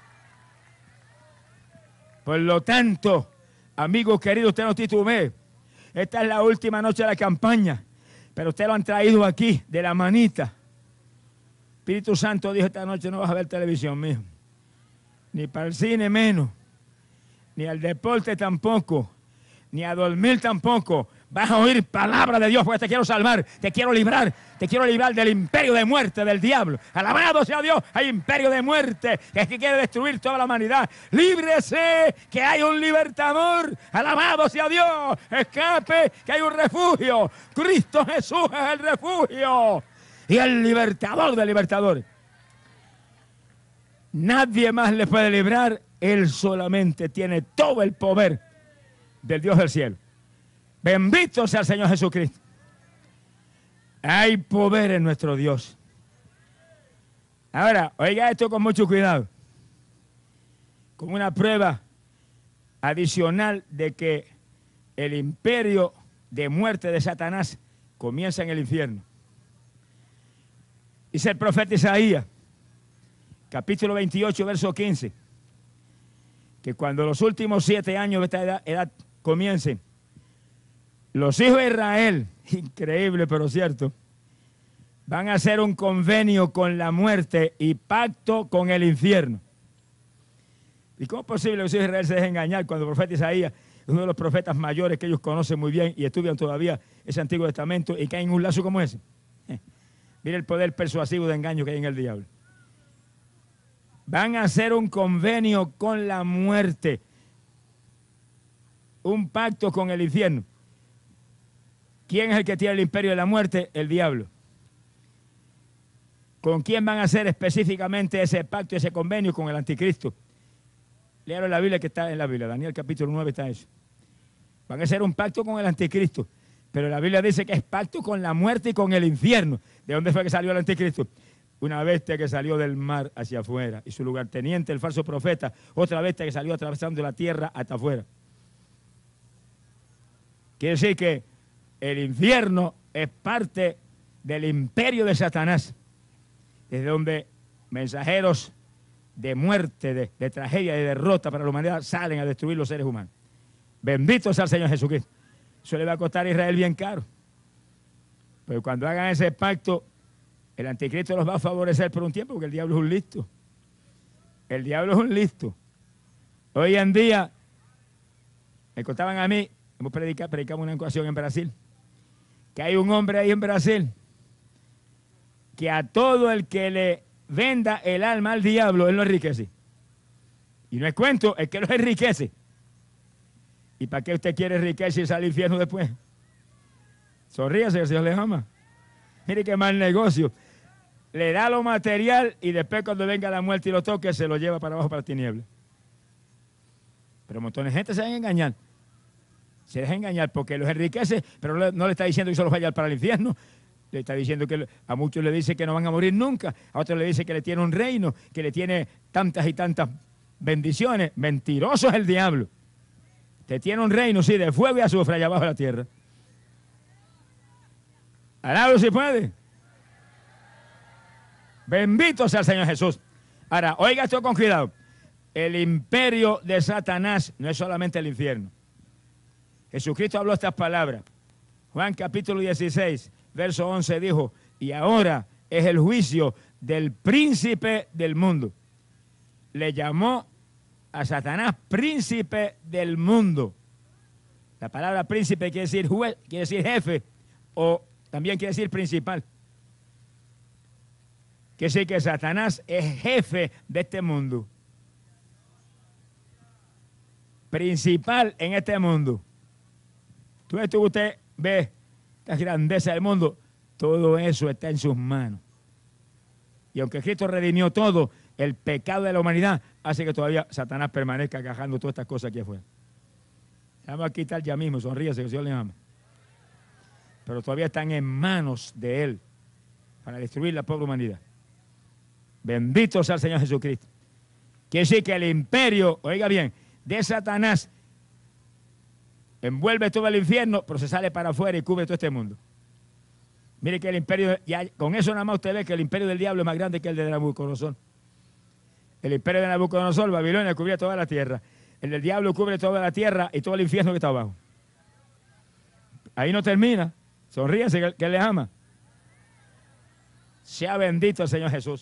Por lo tanto, amigo querido, usted no titubee. Esta es la última noche de la campaña. Pero usted lo han traído aquí, de la manita. Espíritu Santo dijo esta noche: no vas a ver televisión, mijo. Ni para el cine menos. Ni al deporte tampoco. Ni a dormir tampoco. Vas a oír palabra de Dios porque te quiero salvar, te quiero librar, te quiero librar del imperio de muerte del diablo. Alabado sea Dios, hay imperio de muerte que es que quiere destruir toda la humanidad. Líbrese, que hay un libertador. Alabado sea Dios, escape, que hay un refugio. Cristo Jesús es el refugio y el libertador de libertadores. Nadie más le puede librar, Él solamente tiene todo el poder del Dios del cielo. Bendito sea el Señor Jesucristo. Hay poder en nuestro Dios. Ahora, oiga esto con mucho cuidado. Como una prueba adicional de que el imperio de muerte de Satanás comienza en el infierno. Dice el profeta Isaías, capítulo veintiocho, verso quince, que cuando los últimos siete años de esta edad, edad comiencen, los hijos de Israel, increíble pero cierto, van a hacer un convenio con la muerte y pacto con el infierno. ¿Y cómo es posible que los hijos de Israel se dejen engañar cuando el profeta Isaías es uno de los profetas mayores que ellos conocen muy bien y estudian todavía ese Antiguo Testamento y caen en un lazo como ese? Eh, mire el poder persuasivo de engaño que hay en el diablo. Van a hacer un convenio con la muerte, un pacto con el infierno. ¿Quién es el que tiene el imperio de la muerte? El diablo. ¿Con quién van a hacer específicamente ese pacto, ese convenio? Con el anticristo. Léalo la Biblia, que está en la Biblia. Daniel capítulo nueve está eso. Van a hacer un pacto con el anticristo. Pero la Biblia dice que es pacto con la muerte y con el infierno. ¿De dónde fue que salió el anticristo? Una bestia que salió del mar hacia afuera. Y su lugarteniente, el falso profeta, otra bestia que salió atravesando la tierra hasta afuera. Quiere decir que el infierno es parte del imperio de Satanás, desde donde mensajeros de muerte, de, de tragedia, de derrota para la humanidad salen a destruir los seres humanos. Bendito sea el Señor Jesucristo. Eso le va a costar a Israel bien caro. Pero cuando hagan ese pacto, el anticristo los va a favorecer por un tiempo, porque el diablo es un listo. El diablo es un listo. Hoy en día, me contaban a mí, hemos predicado, predicamos una ocasión en Brasil, que hay un hombre ahí en Brasil que a todo el que le venda el alma al diablo, él lo enriquece. Y no es cuento, es que lo enriquece. ¿Y para qué usted quiere enriquecerse al infierno después? Sonríase, el Señor le ama. Mire qué mal negocio. Le da lo material y después cuando venga la muerte y lo toque, se lo lleva para abajo para la tiniebla. Pero montones de gente se deja engañar. Se deja engañar porque los enriquece, pero no le está diciendo que se los vaya para el infierno. Le está diciendo que a muchos le dice que no van a morir nunca. A otros le dice que le tiene un reino, que le tiene tantas y tantas bendiciones. Mentiroso es el diablo. Te tiene un reino, sí, de fuego y azufre allá abajo de la tierra. Alablo si puede. Bendito sea el Señor Jesús. Ahora, oiga esto con cuidado. El imperio de Satanás no es solamente el infierno. Jesucristo habló estas palabras. Juan capítulo dieciséis, verso once dijo, y ahora es el juicio del príncipe del mundo. Le llamó a Satanás príncipe del mundo. La palabra príncipe quiere decir juez, quiere decir jefe, o también quiere decir principal. Quiere decir que Satanás es jefe de este mundo. Principal en este mundo. Entonces usted ve la grandeza del mundo, todo eso está en sus manos. Y aunque Cristo redimió todo, el pecado de la humanidad hace que todavía Satanás permanezca cajando todas estas cosas aquí afuera. Vamos a quitar ya mismo, sonríase que el Señor le ama. Pero todavía están en manos de Él para destruir la pobre humanidad. Bendito sea el Señor Jesucristo. Quiere decir que el imperio, oiga bien, de Satanás envuelve todo el infierno, pero se sale para afuera y cubre todo este mundo. Mire que el imperio, ya, con eso nada más usted ve que el imperio del diablo es más grande que el de Nabucodonosor. El imperio de Nabucodonosor, Babilonia, cubría toda la tierra. El del diablo cubre toda la tierra y todo el infierno que está abajo. Ahí no termina. Sonríese que, que le ama. Sea bendito el Señor Jesús.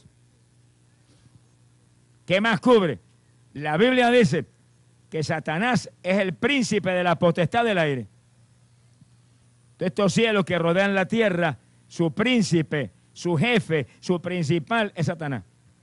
¿Qué más cubre? La Biblia dice que Satanás es el príncipe de la potestad del aire. De estos cielos que rodean la tierra, su príncipe, su jefe, su principal es Satanás.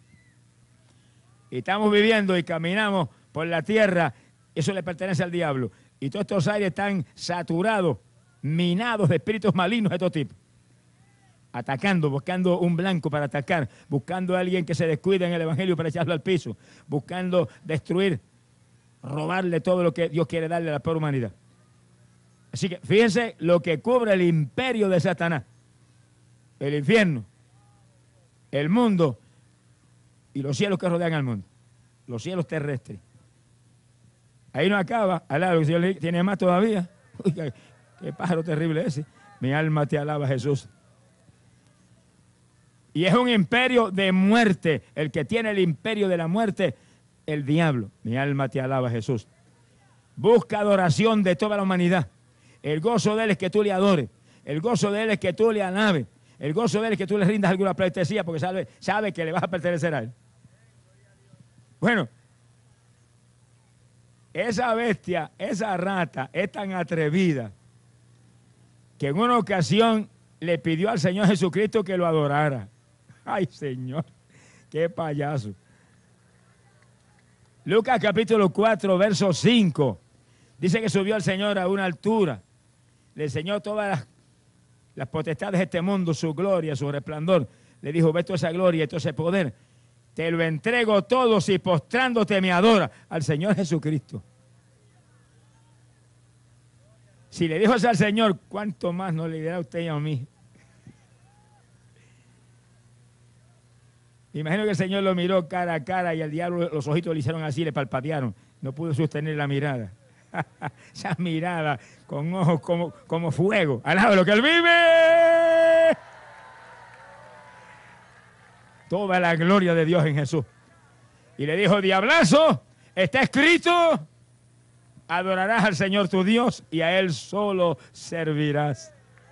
Y estamos viviendo y caminamos por la tierra, eso le pertenece al diablo. Y todos estos aires están saturados, minados de espíritus malignos de todo tipo. Atacando, buscando un blanco para atacar, buscando a alguien que se descuide en el evangelio para echarlo al piso, buscando destruir, robarle todo lo que Dios quiere darle a la pobre humanidad. Así que fíjense lo que cubre el imperio de Satanás, el infierno, el mundo y los cielos que rodean al mundo, los cielos terrestres. Ahí no acaba, al lado, el Señor tiene más todavía. Uy, qué, qué pájaro terrible ese. Mi alma te alaba, Jesús. Y es un imperio de muerte. El que tiene el imperio de la muerte, el diablo. Mi alma te alaba, Jesús. Busca adoración de toda la humanidad. El gozo de él es que tú le adores. El gozo de él es que tú le alabes. El gozo de él es que tú le rindas alguna pleitesía porque sabe, sabe que le vas a pertenecer a él. Bueno, esa bestia, esa rata es tan atrevida que en una ocasión le pidió al Señor Jesucristo que lo adorara. Ay, Señor, qué payaso. Lucas capítulo cuatro, verso cinco. Dice que subió el Señor a una altura. Le enseñó todas las, las potestades de este mundo, su gloria, su resplandor. Le dijo, ve toda esa gloria y todo ese poder. Te lo entrego todo si postrándote me adora al Señor Jesucristo. Si le dijo eso al Señor, ¿cuánto más no le dirá a usted y a mí? Imagino que el Señor lo miró cara a cara y al diablo los ojitos le hicieron así, le palpatearon. No pudo sostener la mirada. Esa mirada con ojos como, como fuego. ¡Alaba lo que él vive! Toda la gloria de Dios en Jesús. Y le dijo, diablazo, está escrito, adorarás al Señor tu Dios y a Él solo servirás.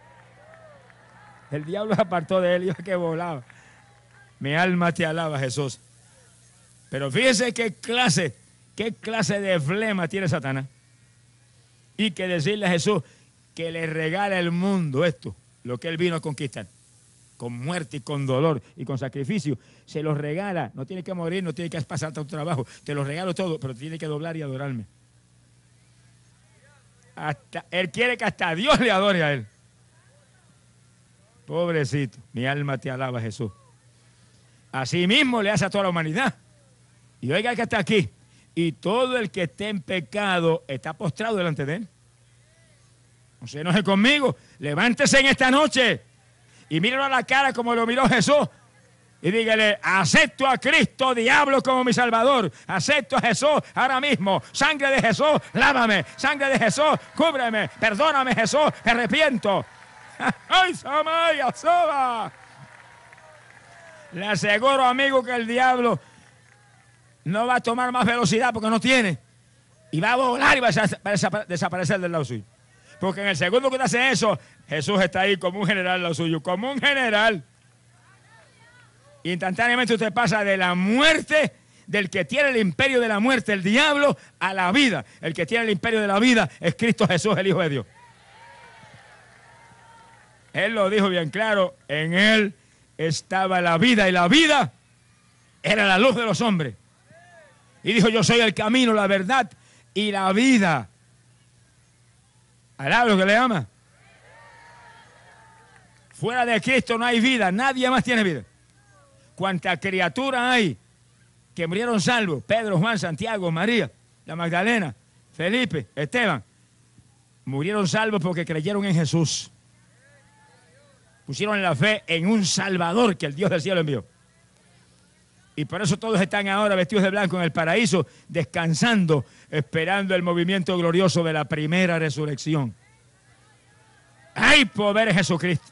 El diablo se apartó de él y iba que volaba. Mi alma te alaba, Jesús. Pero fíjese qué clase, qué clase de flema tiene Satanás. Y que decirle a Jesús que le regala el mundo esto. lo que Él vino a conquistar, con muerte y con dolor y con sacrificio, se los regala. No tiene que morir, no tiene que pasar tanto trabajo. Te los regalo todo, pero tiene que doblar y adorarme. Hasta, él quiere que hasta Dios le adore a Él. Pobrecito, mi alma te alaba, Jesús. Así mismo le hace a toda la humanidad. Y oiga el que está aquí. Y todo el que esté en pecado está postrado delante de Él. No se enoje conmigo. Levántese en esta noche y míralo a la cara como lo miró Jesús. Y dígale, acepto a Cristo, diablo, como mi Salvador. Acepto a Jesús ahora mismo. Sangre de Jesús, lávame. Sangre de Jesús, cúbreme. Perdóname, Jesús, me arrepiento. ¡Ay, Samaya, soba! Le aseguro, amigo, que el diablo no va a tomar más velocidad porque no tiene. Y va a volar y va a desaparecer del lado suyo. Porque en el segundo que te hace eso, Jesús está ahí como un general al lado suyo. Como un general. Instantáneamente usted pasa de la muerte, del que tiene el imperio de la muerte, el diablo, a la vida. El que tiene el imperio de la vida es Cristo Jesús, el Hijo de Dios. Él lo dijo bien claro, en Él estaba la vida y la vida era la luz de los hombres. Y dijo, yo soy el camino, la verdad y la vida. ¿Alá lo que le ama? Fuera de Cristo no hay vida, nadie más tiene vida. Cuánta criatura hay que murieron salvos, Pedro, Juan, Santiago, María, la Magdalena, Felipe, Esteban, murieron salvos porque creyeron en Jesús. Pusieron la fe en un Salvador que el Dios del cielo envió. Y por eso todos están ahora vestidos de blanco en el paraíso, descansando, esperando el movimiento glorioso de la primera resurrección. ¡Hay poder en Jesucristo!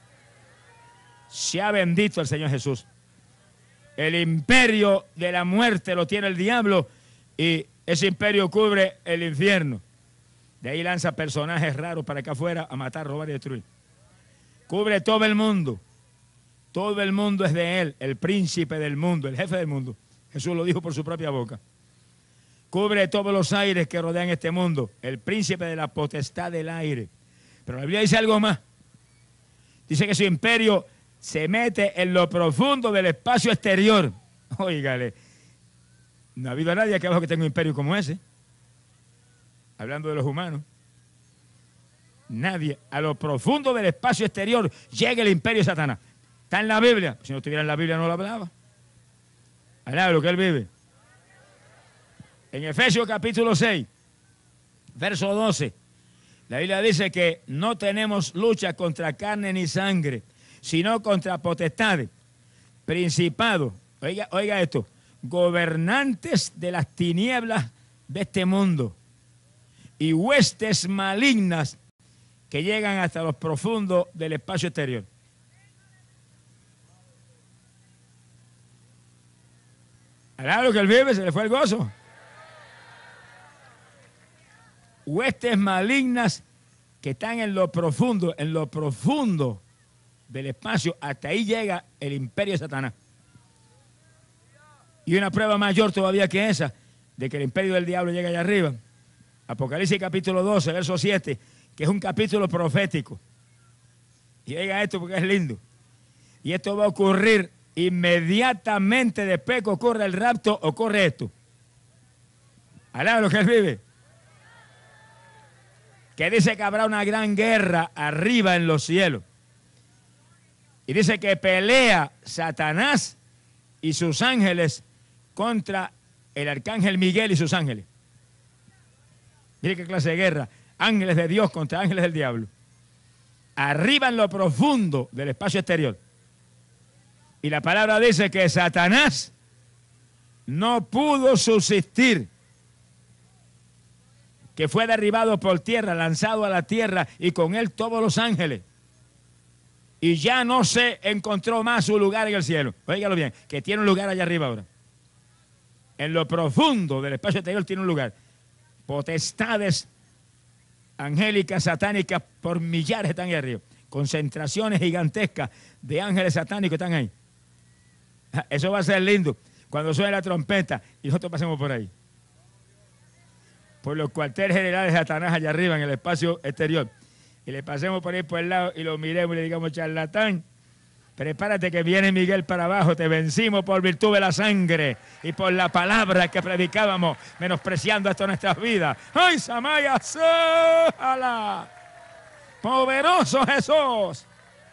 Sea bendito el Señor Jesús. El imperio de la muerte lo tiene el diablo y ese imperio cubre el infierno. De ahí lanza personajes raros para acá afuera a matar, robar y destruir. Cubre todo el mundo. Todo el mundo es de Él, el príncipe del mundo, el jefe del mundo. Jesús lo dijo por su propia boca. Cubre todos los aires que rodean este mundo, el príncipe de la potestad del aire. Pero la Biblia dice algo más. Dice que su imperio se mete en lo profundo del espacio exterior. Óigale, no ha habido nadie aquí abajo que tenga un imperio como ese. Hablando de los humanos. Nadie. A lo profundo del espacio exterior llega el imperio de Satanás. Está en la Biblia. Si no estuviera en la Biblia no lo hablaba. Hablaba lo que él vive. En Efesios capítulo seis, verso doce, la Biblia dice que no tenemos lucha contra carne ni sangre, sino contra potestades, principados, oiga, oiga esto, gobernantes de las tinieblas de este mundo y huestes malignas que llegan hasta los profundos del espacio exterior. ¿Alá lo que él vive? Se le fue el gozo. Huestes malignas que están en lo profundo, en lo profundo del espacio, hasta ahí llega el imperio de Satanás. Y una prueba mayor todavía que esa, de que el imperio del diablo llega allá arriba. Apocalipsis capítulo doce, verso siete, que es un capítulo profético. Y oiga esto porque es lindo. Y esto va a ocurrir inmediatamente después que ocurre el rapto, ocurre esto. Alá lo que él vive. Que dice que habrá una gran guerra arriba en los cielos. Y dice que pelea Satanás y sus ángeles contra el arcángel Miguel y sus ángeles. Mire qué clase de guerra. Ángeles de Dios contra ángeles del diablo. Arriba en lo profundo del espacio exterior. Y la palabra dice que Satanás no pudo subsistir. Que fue derribado por tierra, lanzado a la tierra y con él todos los ángeles. Y ya no se encontró más su lugar en el cielo. Óigalo bien, que tiene un lugar allá arriba ahora. En lo profundo del espacio exterior tiene un lugar. Potestades angélicas, satánicas, por millares están ahí arriba. Concentraciones gigantescas de ángeles satánicos están ahí. Eso va a ser lindo cuando suene la trompeta y nosotros pasemos por ahí. Por los cuarteles generales de Satanás allá arriba en el espacio exterior. y le pasemos por ahí por el lado y lo miremos y le digamos, charlatán, prepárate que viene Miguel para abajo, te vencimos por virtud de la sangre y por la palabra que predicábamos, menospreciando esto en nuestras vidas. ¡Ay, Samaya, Sala! ¡Poderoso Jesús!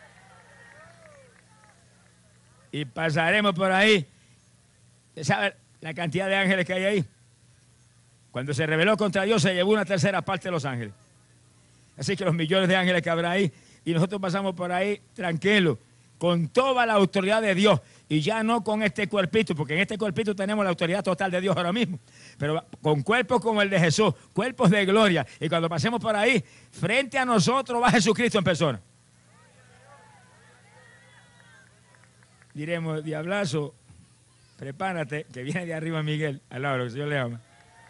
Y pasaremos por ahí. ¿Sabe la cantidad de ángeles que hay ahí? Cuando se rebeló contra Dios, se llevó una tercera parte de los ángeles. Así que los millones de ángeles que habrá ahí, y nosotros pasamos por ahí tranquilos, con toda la autoridad de Dios, y ya no con este cuerpito, porque en este cuerpito tenemos la autoridad total de Dios ahora mismo, pero con cuerpos como el de Jesús, cuerpos de gloria, y cuando pasemos por ahí, frente a nosotros va Jesucristo en persona. Diremos, diablazo, prepárate, que viene de arriba Miguel, al lado de lo que el Señor le ama.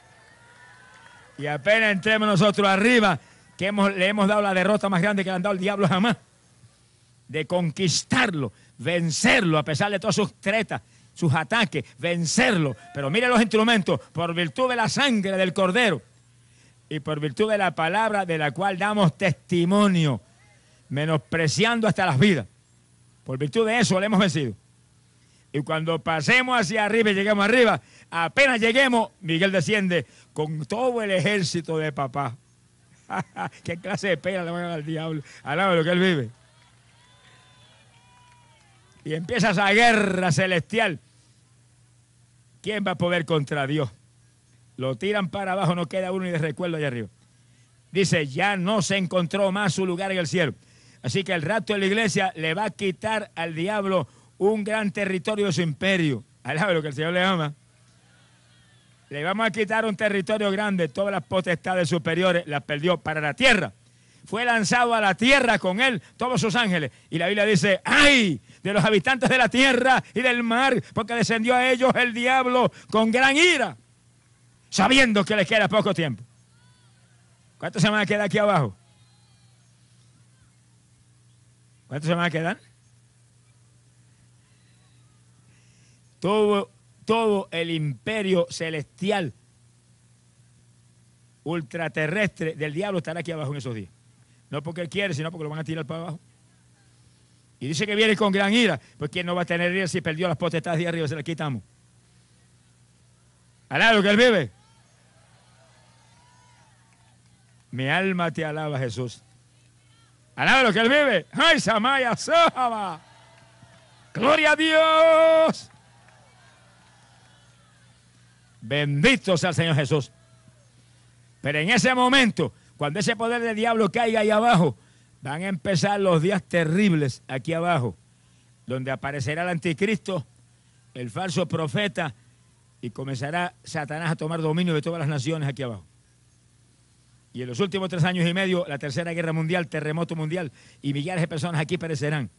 Y apenas entremos nosotros arriba, que hemos, le hemos dado la derrota más grande que le han dado el diablo jamás, de conquistarlo, vencerlo, a pesar de todas sus tretas, sus ataques, vencerlo. Pero mire los instrumentos, por virtud de la sangre del Cordero y por virtud de la palabra de la cual damos testimonio, menospreciando hasta las vidas. Por virtud de eso le hemos vencido. Y cuando pasemos hacia arriba y lleguemos arriba, apenas lleguemos, Miguel desciende con todo el ejército de papá. ¿Qué clase de pena le van a dar al diablo? Al lado de lo que él vive. Y empieza esa guerra celestial. ¿Quién va a poder contra Dios? Lo tiran para abajo, no queda uno ni de recuerdo allá arriba. Dice, ya no se encontró más su lugar en el cielo. Así que el rapto de la iglesia le va a quitar al diablo un gran territorio de su imperio. Alaba lo que el Señor le ama. Le vamos a quitar un territorio grande, todas las potestades superiores las perdió para la tierra. Fue lanzado a la tierra con él, todos sus ángeles. Y la Biblia dice, ¡ay! De los habitantes de la tierra y del mar, porque descendió a ellos el diablo con gran ira, sabiendo que les queda poco tiempo. ¿Cuántos se van a quedar aquí abajo? ¿Cuántos se van a quedar? Todo, todo el imperio celestial ultraterrestre del diablo estará aquí abajo en esos días. No porque él quiere, sino porque lo van a tirar para abajo. Y dice que viene con gran ira. Pues ¿quién no va a tener ira si perdió las potestades de arriba? Se las quitamos. Alaba lo que él vive. Mi alma te alaba, Jesús. Alaba lo que él vive. ¡Ay, Samaya, Sahaba! ¡Gloria a Dios! Bendito sea el Señor Jesús. Pero en ese momento, cuando ese poder del diablo caiga ahí abajo, van a empezar los días terribles aquí abajo, donde aparecerá el anticristo, el falso profeta, y comenzará Satanás a tomar dominio de todas las naciones aquí abajo. Y en los últimos tres años y medio, la tercera guerra mundial, terremoto mundial, y millares de personas aquí perecerán.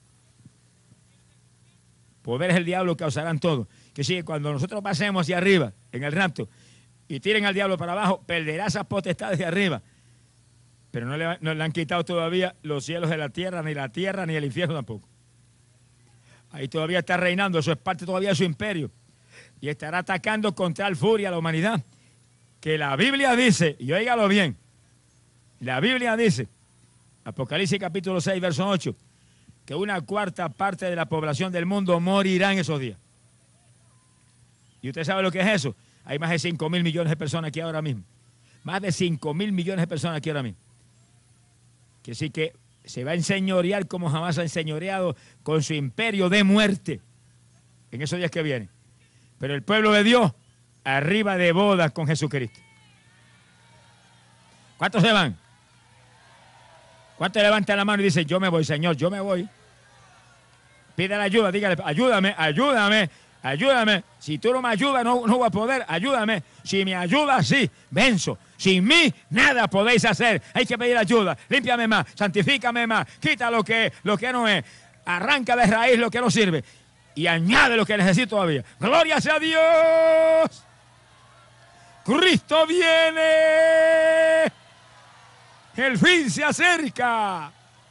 Poderes del diablo causarán todo. Que sí, cuando nosotros pasemos hacia arriba, en el rapto, y tiren al diablo para abajo, perderá esas potestades de arriba. Pero no le, no le han quitado todavía los cielos de la tierra, ni la tierra, ni el infierno tampoco. Ahí todavía está reinando, eso es parte todavía de su imperio. Y estará atacando con tal furia a la humanidad, que la Biblia dice, y óigalo bien, la Biblia dice, Apocalipsis capítulo seis, verso ocho, que una cuarta parte de la población del mundo morirá en esos días. ¿Y usted sabe lo que es eso? Hay más de cinco mil millones de personas aquí ahora mismo. Más de cinco mil millones de personas aquí ahora mismo. Que sí que se va a enseñorear como jamás ha enseñoreado con su imperio de muerte en esos días que vienen. Pero el pueblo de Dios, arriba de bodas con Jesucristo. ¿Cuántos se van? ¿Cuántos levantan la mano y dicen, yo me voy, Señor, yo me voy? Pídale ayuda, dígale, ayúdame, ayúdame, ayúdame. Si tú no me ayudas, no, no voy a poder, ayúdame. Si me ayudas, sí, venzo. Sin mí, nada podéis hacer. Hay que pedir ayuda. Límpiame más, santifícame más, quita lo que, lo que no es, arranca de raíz lo que no sirve y añade lo que necesito todavía. ¡Gloria sea Dios! ¡Cristo viene! ¡El fin se acerca!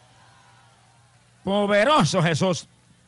¡Poderoso Jesús!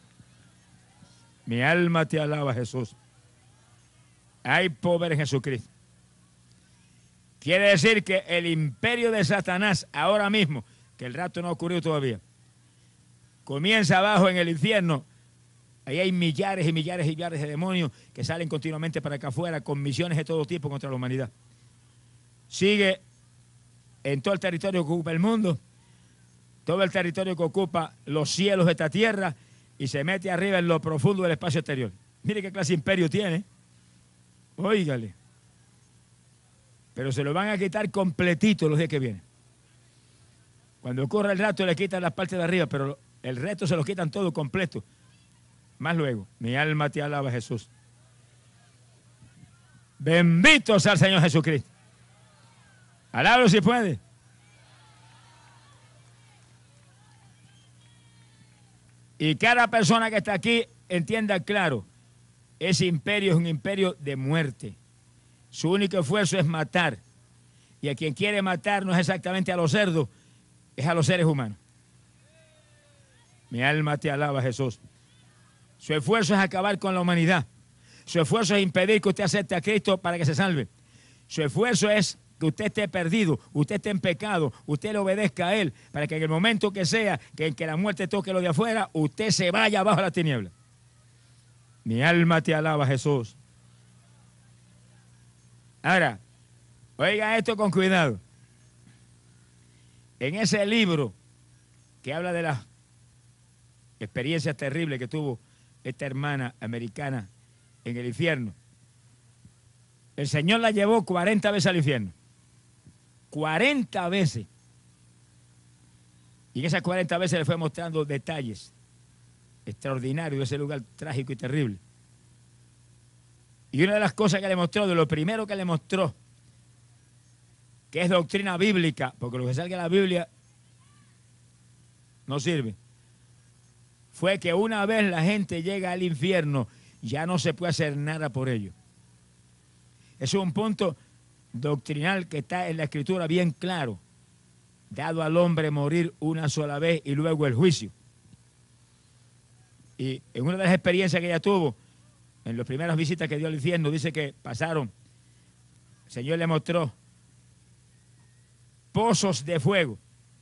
Mi alma te alaba, Jesús. Hay poder en Jesucristo. Quiere decir que el imperio de Satanás ahora mismo, que el rapto no ha ocurrido todavía. Comienza abajo en el infierno. Ahí hay millares y millares y millares de demonios que salen continuamente para acá afuera con misiones de todo tipo contra la humanidad. Sigue en todo el territorio que ocupa el mundo, todo el territorio que ocupa los cielos de esta tierra, y se mete arriba en lo profundo del espacio exterior. Mire qué clase de imperio tiene. Óigale. Pero se lo van a quitar completito los días que vienen. Cuando ocurra el rapto le quitan las partes de arriba, pero el resto se lo quitan todo completo. Más luego, mi alma te alaba, Jesús. Bendito sea el Señor Jesucristo. Alábalo si puede. Y cada persona que está aquí entienda claro, ese imperio es un imperio de muerte. Su único esfuerzo es matar. Y a quien quiere matar no es exactamente a los cerdos, es a los seres humanos. Mi alma te alaba, Jesús. Su esfuerzo es acabar con la humanidad. Su esfuerzo es impedir que usted acepte a Cristo para que se salve. Su esfuerzo es que usted esté perdido, usted esté en pecado, usted le obedezca a Él, para que en el momento que sea, que en que la muerte toque lo de afuera, usted se vaya abajo a la tiniebla. Mi alma te alaba, Jesús. Ahora, oiga esto con cuidado. En ese libro que habla de las experiencias terribles que tuvo esta hermana americana en el infierno, el Señor la llevó cuarenta veces al infierno. cuarenta veces. Y en esas cuarenta veces le fue mostrando detalles extraordinarios de ese lugar trágico y terrible. Y una de las cosas que le mostró, de lo primero que le mostró, que es doctrina bíblica, porque lo que salga de la Biblia no sirve, fue que una vez la gente llega al infierno, ya no se puede hacer nada por ello. Eso es un punto doctrinal que está en la Escritura bien claro. Dado al hombre morir una sola vez y luego el juicio. Y en una de las experiencias que ella tuvo, en las primeras visitas que dio al infierno, dice que pasaron, el Señor le mostró pozos de fuego.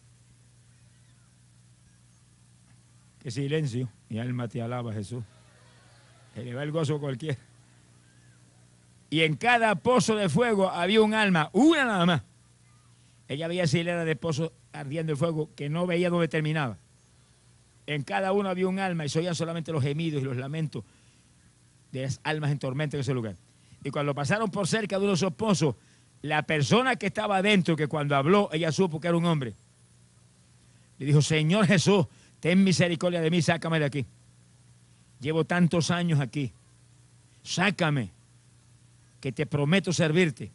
Qué silencio. Mi alma te alaba, Jesús. Se le va el gozo a cualquiera. Y en cada pozo de fuego había un alma, una nada más. Ella veía esa hilera de pozos ardiendo el fuego que no veía dónde terminaba. En cada uno había un alma y se oían solamente los gemidos y los lamentos de las almas en tormenta en ese lugar. Y cuando pasaron por cerca de uno de esos pozos, la persona que estaba adentro, que cuando habló, ella supo que era un hombre, le dijo: Señor Jesús, ten misericordia de mí, sácame de aquí. Llevo tantos años aquí. Sácame, que te prometo servirte.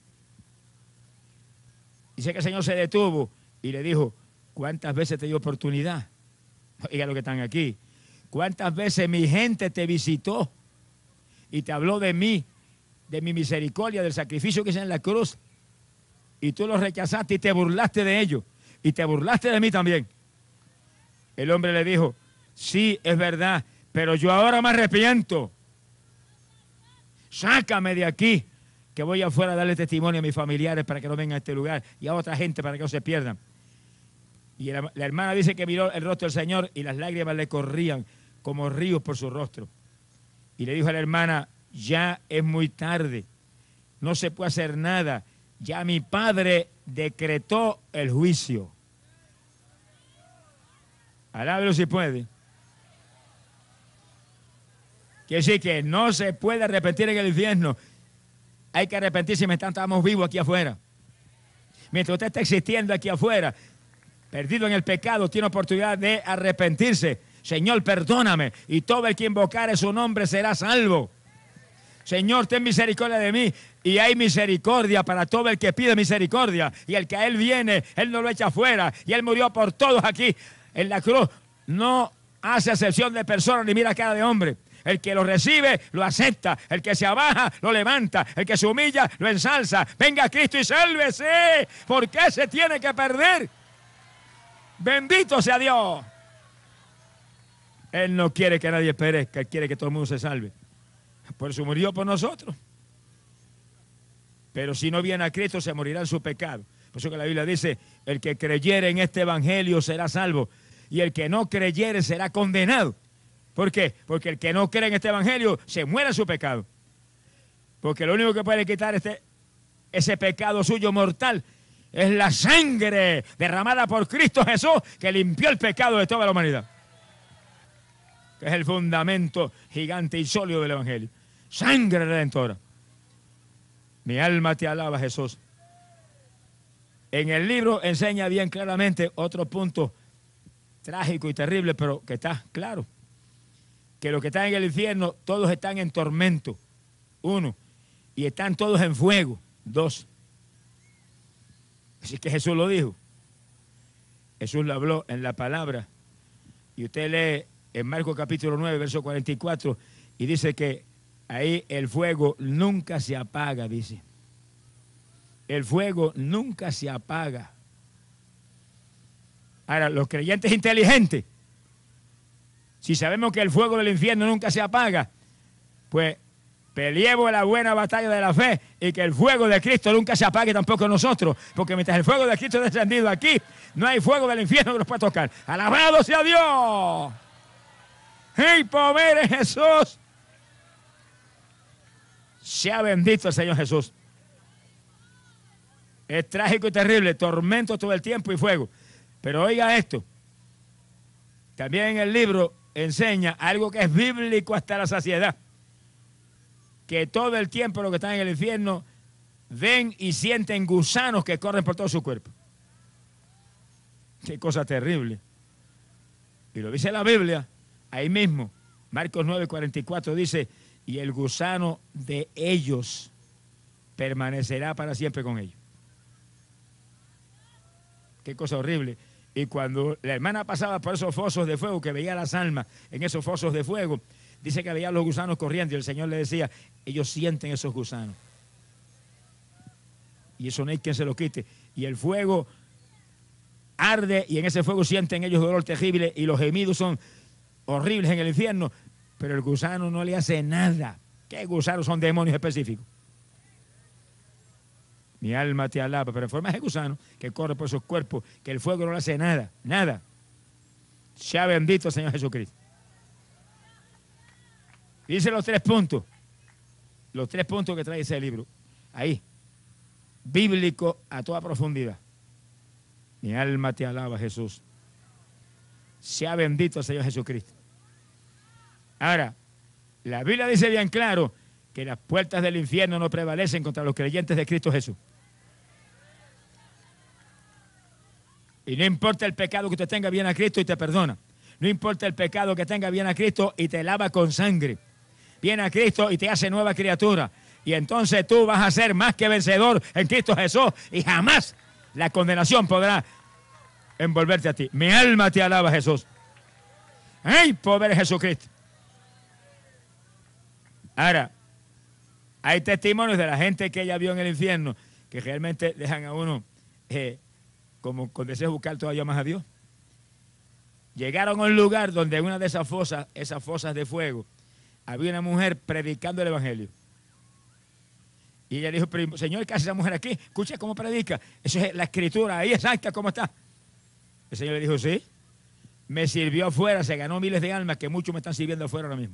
Dice que el Señor se detuvo y le dijo: ¿cuántas veces te dio oportunidad? Oiga lo que están aquí. ¿Cuántas veces mi gente te visitó y te habló de mí, de mi misericordia, del sacrificio que hice en la cruz? Y tú lo rechazaste y te burlaste de ellos. Y te burlaste de mí también. El hombre le dijo: sí, es verdad, pero yo ahora me arrepiento. Sácame de aquí, que voy afuera a darle testimonio a mis familiares para que no vengan a este lugar y a otra gente para que no se pierdan. Y la, la hermana dice que miró el rostro del Señor y las lágrimas le corrían como ríos por su rostro. Y le dijo a la hermana: ya es muy tarde, no se puede hacer nada, ya mi padre decretó el juicio. Alábelo si puede. Quiere decir que no se puede arrepentir en el infierno. Hay que arrepentirse mientras estamos vivos aquí afuera. Mientras usted está existiendo aquí afuera, perdido en el pecado, tiene oportunidad de arrepentirse. Señor, perdóname, y todo el que invocare su nombre será salvo. Señor, ten misericordia de mí. Y hay misericordia para todo el que pide misericordia. Y el que a Él viene, Él no lo echa afuera. Y Él murió por todos aquí en la cruz. No hace excepción de personas ni mira cara de hombre. El que lo recibe, lo acepta. El que se abaja, lo levanta. El que se humilla, lo ensalza. Venga a Cristo y sálvese. ¿Por qué se tiene que perder? Bendito sea Dios. Él no quiere que nadie perezca. Él quiere que todo el mundo se salve. Por eso murió por nosotros. Pero si no viene a Cristo, se morirá en su pecado. Por Por eso que la Biblia dice, el que creyere en este evangelio será salvo, y el que no creyere será condenado. ¿Por qué? Porque el que no cree en este evangelio se muere en su pecado. Porque lo único que puede quitar este, ese pecado suyo mortal es la sangre derramada por Cristo Jesús, que limpió el pecado de toda la humanidad. Que es el fundamento gigante y sólido del evangelio. Sangre redentora. Mi alma te alaba, Jesús. En el libro enseña bien claramente otro punto trágico y terrible, pero que está claro. Que los que están en el infierno, todos están en tormento. Uno. Y están todos en fuego. Dos. Así que Jesús lo dijo. Jesús lo habló en la palabra. Y usted lee en Marcos capítulo nueve, verso cuarenta y cuatro, y dice que ahí el fuego nunca se apaga, dice. El fuego nunca se apaga. Ahora, los creyentes inteligentes, si sabemos que el fuego del infierno nunca se apaga, pues peleemos la buena batalla de la fe y que el fuego de Cristo nunca se apague tampoco en nosotros, porque mientras el fuego de Cristo es descendido aquí, no hay fuego del infierno que nos pueda tocar. ¡Alabado sea Dios! ¡Hey, pobre Jesús! Sea bendito el Señor Jesús. Es trágico y terrible, tormento todo el tiempo y fuego. Pero oiga esto, también en el libro enseña algo que es bíblico hasta la saciedad. Que todo el tiempo los que están en el infierno ven y sienten gusanos que corren por todo su cuerpo. Qué cosa terrible. Y lo dice la Biblia, ahí mismo, Marcos nueve, cuarenta y cuatro dice, y el gusano de ellos permanecerá para siempre con ellos. Qué cosa horrible. Y cuando la hermana pasaba por esos fosos de fuego, que veía las almas en esos fosos de fuego, dice que veía los gusanos corriendo y el Señor le decía, ellos sienten esos gusanos. Y eso no hay quien se lo quite. Y el fuego arde y en ese fuego sienten ellos dolor terrible y los gemidos son horribles en el infierno, pero el gusano no le hace nada. ¿Qué gusanos? Son demonios específicos. Mi alma te alaba, pero en forma de gusano que corre por esos cuerpos, que el fuego no le hace nada, nada. Sea bendito el Señor Jesucristo. Dice los tres puntos, los tres puntos que trae ese libro, ahí, bíblico a toda profundidad. Mi alma te alaba, Jesús. Sea bendito el Señor Jesucristo. Ahora, la Biblia dice bien claro que las puertas del infierno no prevalecen contra los creyentes de Cristo Jesús. Y no importa el pecado que usted tenga, viene a Cristo y te perdona. No importa el pecado que tenga, viene a Cristo y te lava con sangre. Viene a Cristo y te hace nueva criatura. Y entonces tú vas a ser más que vencedor en Cristo Jesús y jamás la condenación podrá envolverte a ti. Mi alma te alaba, Jesús. ¡Ay, pobre Jesucristo! Ahora, hay testimonios de la gente que ella vio en el infierno que realmente dejan a uno eh, como con deseo de buscar todavía más a Dios. Llegaron a un lugar donde en una de esas fosas, esas fosas de fuego, había una mujer predicando el evangelio. Y ella dijo, Señor, ¿qué hace esa mujer aquí? Escucha cómo predica. Eso es la escritura, ahí exacta, ¿cómo está? El Señor le dijo, sí. Me sirvió afuera, se ganó miles de almas que muchos me están sirviendo afuera ahora mismo.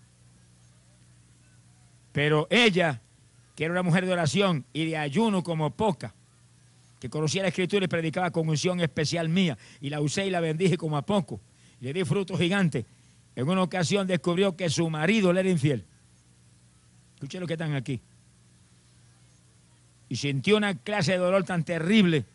Pero ella, que era una mujer de oración y de ayuno como poca, que conocía la escritura y predicaba con unción especial mía, y la usé y la bendije como a poco, y le di frutos gigantes. En una ocasión descubrió que su marido le era infiel. Escuchen lo que están aquí. Y sintió una clase de dolor tan terrible.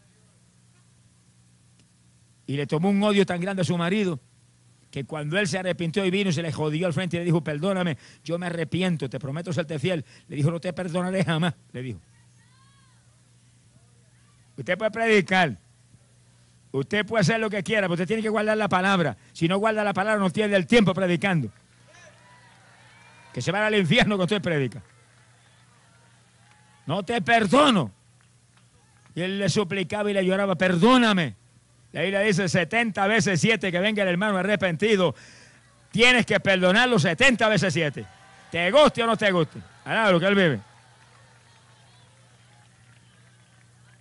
Y le tomó un odio tan grande a su marido, que cuando él se arrepintió y vino y se le jodió al frente y le dijo, perdóname, yo me arrepiento, te prometo serte fiel. Le dijo, no te perdonaré jamás, le dijo. Usted puede predicar, usted puede hacer lo que quiera, pero usted tiene que guardar la palabra. Si no guarda la palabra, no tiene el tiempo predicando. Que se va al infierno cuando usted predica. No te perdono. Y él le suplicaba y le lloraba, perdóname. La Biblia dice setenta veces siete que venga el hermano arrepentido. Tienes que perdonarlo setenta veces siete. Te guste o no te guste. Alaba lo que él vive.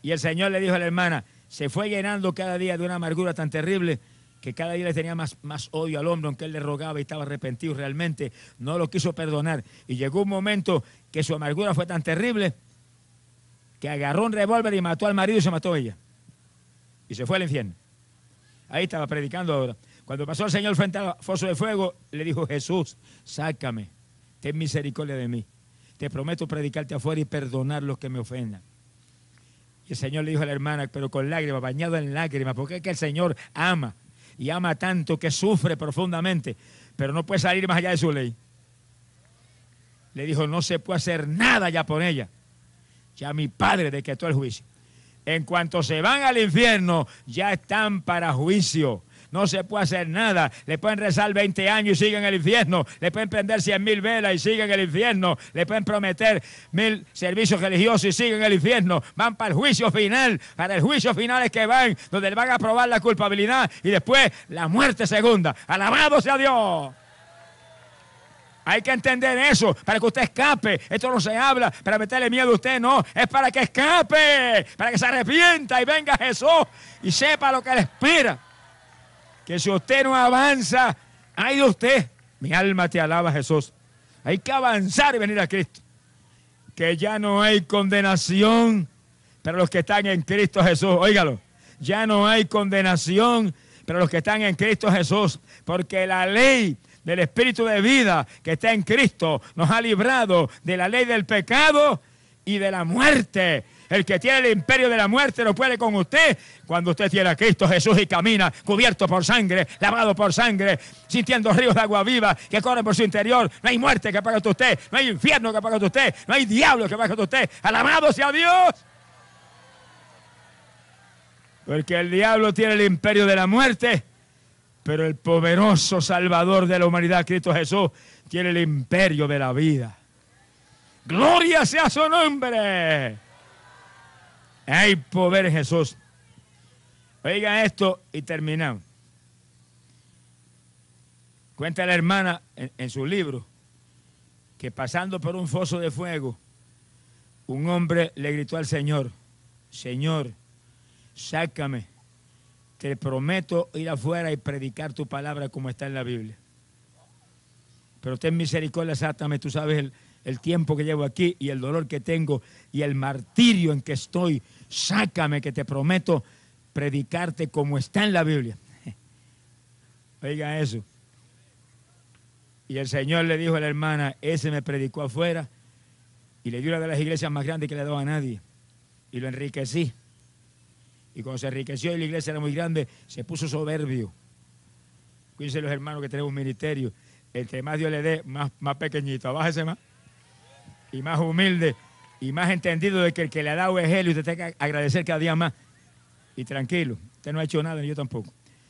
Y el Señor le dijo a la hermana, se fue llenando cada día de una amargura tan terrible que cada día le tenía más, más odio al hombre, aunque él le rogaba y estaba arrepentido realmente, no lo quiso perdonar. Y llegó un momento que su amargura fue tan terrible que agarró un revólver y mató al marido y se mató ella. Y se fue al infierno. Ahí estaba predicando ahora. Cuando pasó el Señor frente al foso de fuego, le dijo, Jesús, sácame, ten misericordia de mí. Te prometo predicarte afuera y perdonar los que me ofendan. Y el Señor le dijo a la hermana, pero con lágrimas, bañado en lágrimas, porque es que el Señor ama. Y ama tanto que sufre profundamente, pero no puede salir más allá de su ley. Le dijo, no se puede hacer nada ya por ella. Ya mi Padre decretó el juicio. En cuanto se van al infierno, ya están para juicio. No se puede hacer nada. Le pueden rezar veinte años y siguen en el infierno. Le pueden prender cien mil velas y siguen en el infierno. Le pueden prometer mil servicios religiosos y siguen en el infierno. Van para el juicio final. Para el juicio final es que van, donde le van a probar la culpabilidad y después la muerte segunda. ¡Alabado sea Dios! Hay que entender eso para que usted escape. Esto no se habla para meterle miedo a usted, no. Es para que escape, para que se arrepienta y venga Jesús y sepa lo que le espera. Que si usted no avanza, ay de usted. Mi alma te alaba, Jesús. Hay que avanzar y venir a Cristo. Que ya no hay condenación para los que están en Cristo Jesús. Óigalo. Ya no hay condenación para los que están en Cristo Jesús. Porque la ley del Espíritu de vida que está en Cristo nos ha librado de la ley del pecado y de la muerte. El que tiene el imperio de la muerte no puede con usted cuando usted tiene a Cristo Jesús y camina cubierto por sangre, lavado por sangre, sintiendo ríos de agua viva que corren por su interior. No hay muerte que pague usted, no hay infierno que pague usted, no hay diablo que pague usted. ¡Alabado sea Dios! Porque el diablo tiene el imperio de la muerte, pero el poderoso Salvador de la humanidad, Cristo Jesús, tiene el imperio de la vida. ¡Gloria sea su nombre! Hay poder en Jesús. Oiga esto y terminamos. Cuenta la hermana en, en su libro que pasando por un foso de fuego, un hombre le gritó al Señor, Señor, sácame, te prometo ir afuera y predicar tu palabra como está en la Biblia. Pero ten misericordia, sátame, tú sabes el, el tiempo que llevo aquí y el dolor que tengo y el martirio en que estoy. Sácame, que te prometo predicarte como está en la Biblia. Oiga eso. Y el Señor le dijo a la hermana, ese me predicó afuera y le dio una de las iglesias más grandes que le daba a nadie. Y lo enriquecí. Y cuando se enriqueció y la iglesia era muy grande, se puso soberbio. Cuídense los hermanos que tenemos un ministerio. Entre más Dios le dé, más, más pequeñito. Abájese más. Y más humilde. Y más entendido de que el que le ha dado es él y usted tiene que agradecer cada día más. Y tranquilo. Usted no ha hecho nada, ni yo tampoco.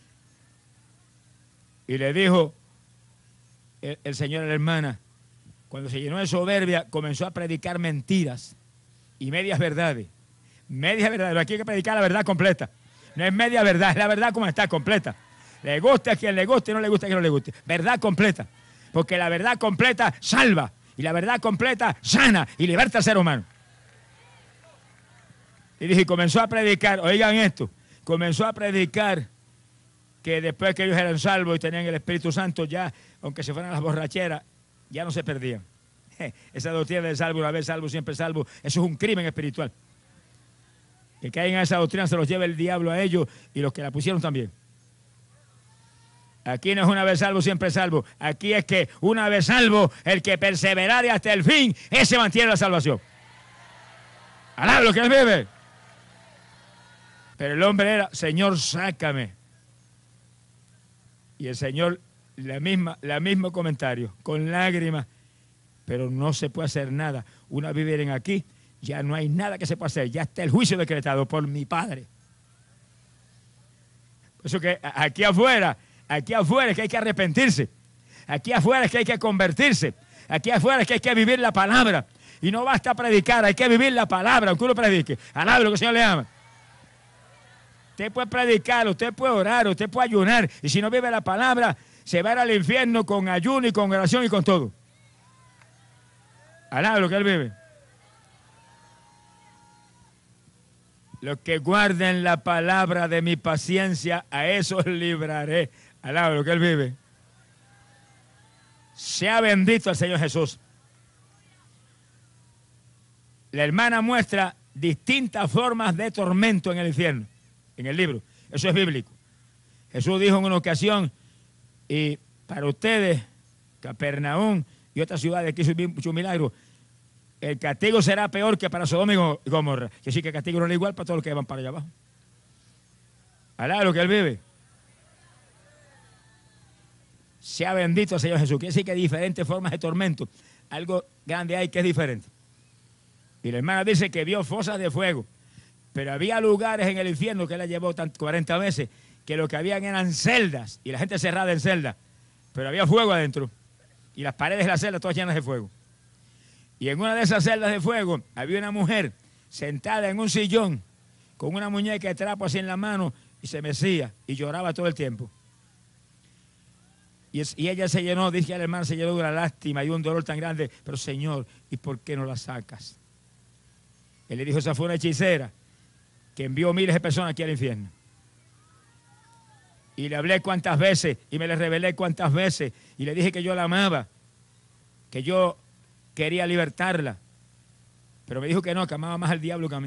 Y le dijo el, el Señor a la hermana, cuando se llenó de soberbia, comenzó a predicar mentiras y medias verdades. Media verdad, pero aquí hay que predicar la verdad completa. No es media verdad, es la verdad como está, completa. Le guste a quien le guste, no le guste a quien no le guste. Verdad completa. Porque la verdad completa salva. Y la verdad completa sana y liberta al ser humano. Y dije, comenzó a predicar, oigan esto, comenzó a predicar que después que ellos eran salvos y tenían el Espíritu Santo, ya, aunque se fueran a las borracheras, ya no se perdían. Esa doctrina de salvo, una vez salvo, siempre salvo, eso es un crimen espiritual. Que caigan a esa doctrina se los lleva el diablo a ellos y los que la pusieron también. Aquí no es una vez salvo, siempre salvo. Aquí es que una vez salvo, el que perseverare hasta el fin, ese mantiene la salvación. Alá lo que él vive. Pero el hombre era, Señor, sácame. Y el Señor, la misma, la mismo comentario, con lágrimas, pero no se puede hacer nada. Una vez vienen aquí, ya no hay nada que se pueda hacer, ya está el juicio decretado por mi Padre. Por eso que aquí afuera, aquí afuera es que hay que arrepentirse, aquí afuera es que hay que convertirse, aquí afuera es que hay que vivir la palabra. Y no basta predicar, hay que vivir la palabra, aunque uno predique. Alabe lo que el Señor le ama. Usted puede predicar, usted puede orar, usted puede ayunar, y si no vive la palabra, se va a ir al infierno con ayuno y con oración y con todo. Alabe lo que él vive. Los que guarden la palabra de mi paciencia, a esos libraré. Alaba lo que Él vive. Sea bendito el Señor Jesús. La hermana muestra distintas formas de tormento en el infierno, en el libro. Eso es bíblico. Jesús dijo en una ocasión, y para ustedes, Capernaum y otras ciudades que hizo muchos milagros, el castigo será peor que para Sodoma y Gomorra. Que sí que el castigo no es igual para todos los que van para allá abajo. Alá lo que Él vive. Sea bendito el Señor Jesús. Quiere decir que hay diferentes formas de tormento. Algo grande hay que es diferente. Y la hermana dice que vio fosas de fuego. Pero había lugares en el infierno que él la llevó cuarenta veces, que lo que habían eran celdas. Y la gente cerrada en celdas. Pero había fuego adentro. Y las paredes de la celda todas llenas de fuego. Y en una de esas celdas de fuego había una mujer sentada en un sillón con una muñeca de trapo así en la mano y se mecía y lloraba todo el tiempo. Y, es, y ella se llenó, dice la hermana, se llenó de una lástima y un dolor tan grande. Pero Señor, ¿y por qué no la sacas? Él le dijo, esa fue una hechicera que envió miles de personas aquí al infierno. Y le hablé cuántas veces y me le revelé cuántas veces y le dije que yo la amaba, que yo quería libertarla. Pero me dijo que no, que amaba más al diablo que a mí.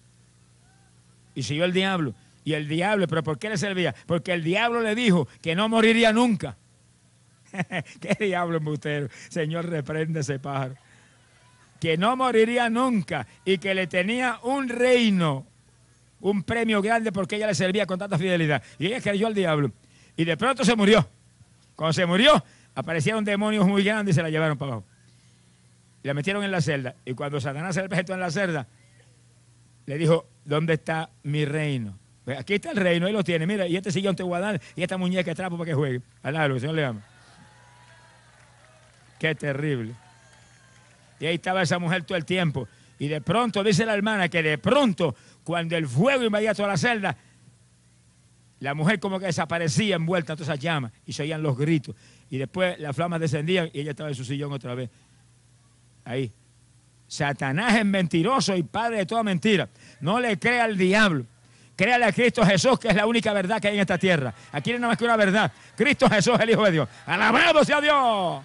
Y siguió el diablo. Y el diablo, ¿pero por qué le servía? Porque el diablo le dijo que no moriría nunca. ¿Qué diablo embustero? Señor, reprende ese pájaro. Que no moriría nunca y que le tenía un reino, un premio grande porque ella le servía con tanta fidelidad. Y ella creyó al diablo. Y de pronto se murió. Cuando se murió, aparecieron demonios muy grandes y se la llevaron para abajo. Y la metieron en la celda. Y cuando Satanás se le presentó en la celda, le dijo, ¿dónde está mi reino? Pues aquí está el reino, él lo tiene. Mira, y este sillón te voy a dar y esta muñeca de trapo para que juegue. Alá, el Señor le ama. Qué terrible. Y ahí estaba esa mujer todo el tiempo. Y de pronto, dice la hermana, que de pronto, cuando el fuego invadía toda la celda, la mujer como que desaparecía envuelta en todas esas llamas y se oían los gritos. Y después las flamas descendían y ella estaba en su sillón otra vez. Ahí. Satanás es mentiroso y padre de toda mentira. No le crea al diablo. Créale a Cristo Jesús, que es la única verdad que hay en esta tierra. Aquí no hay nada más que una verdad. Cristo Jesús, el Hijo de Dios. ¡Alabado sea Dios!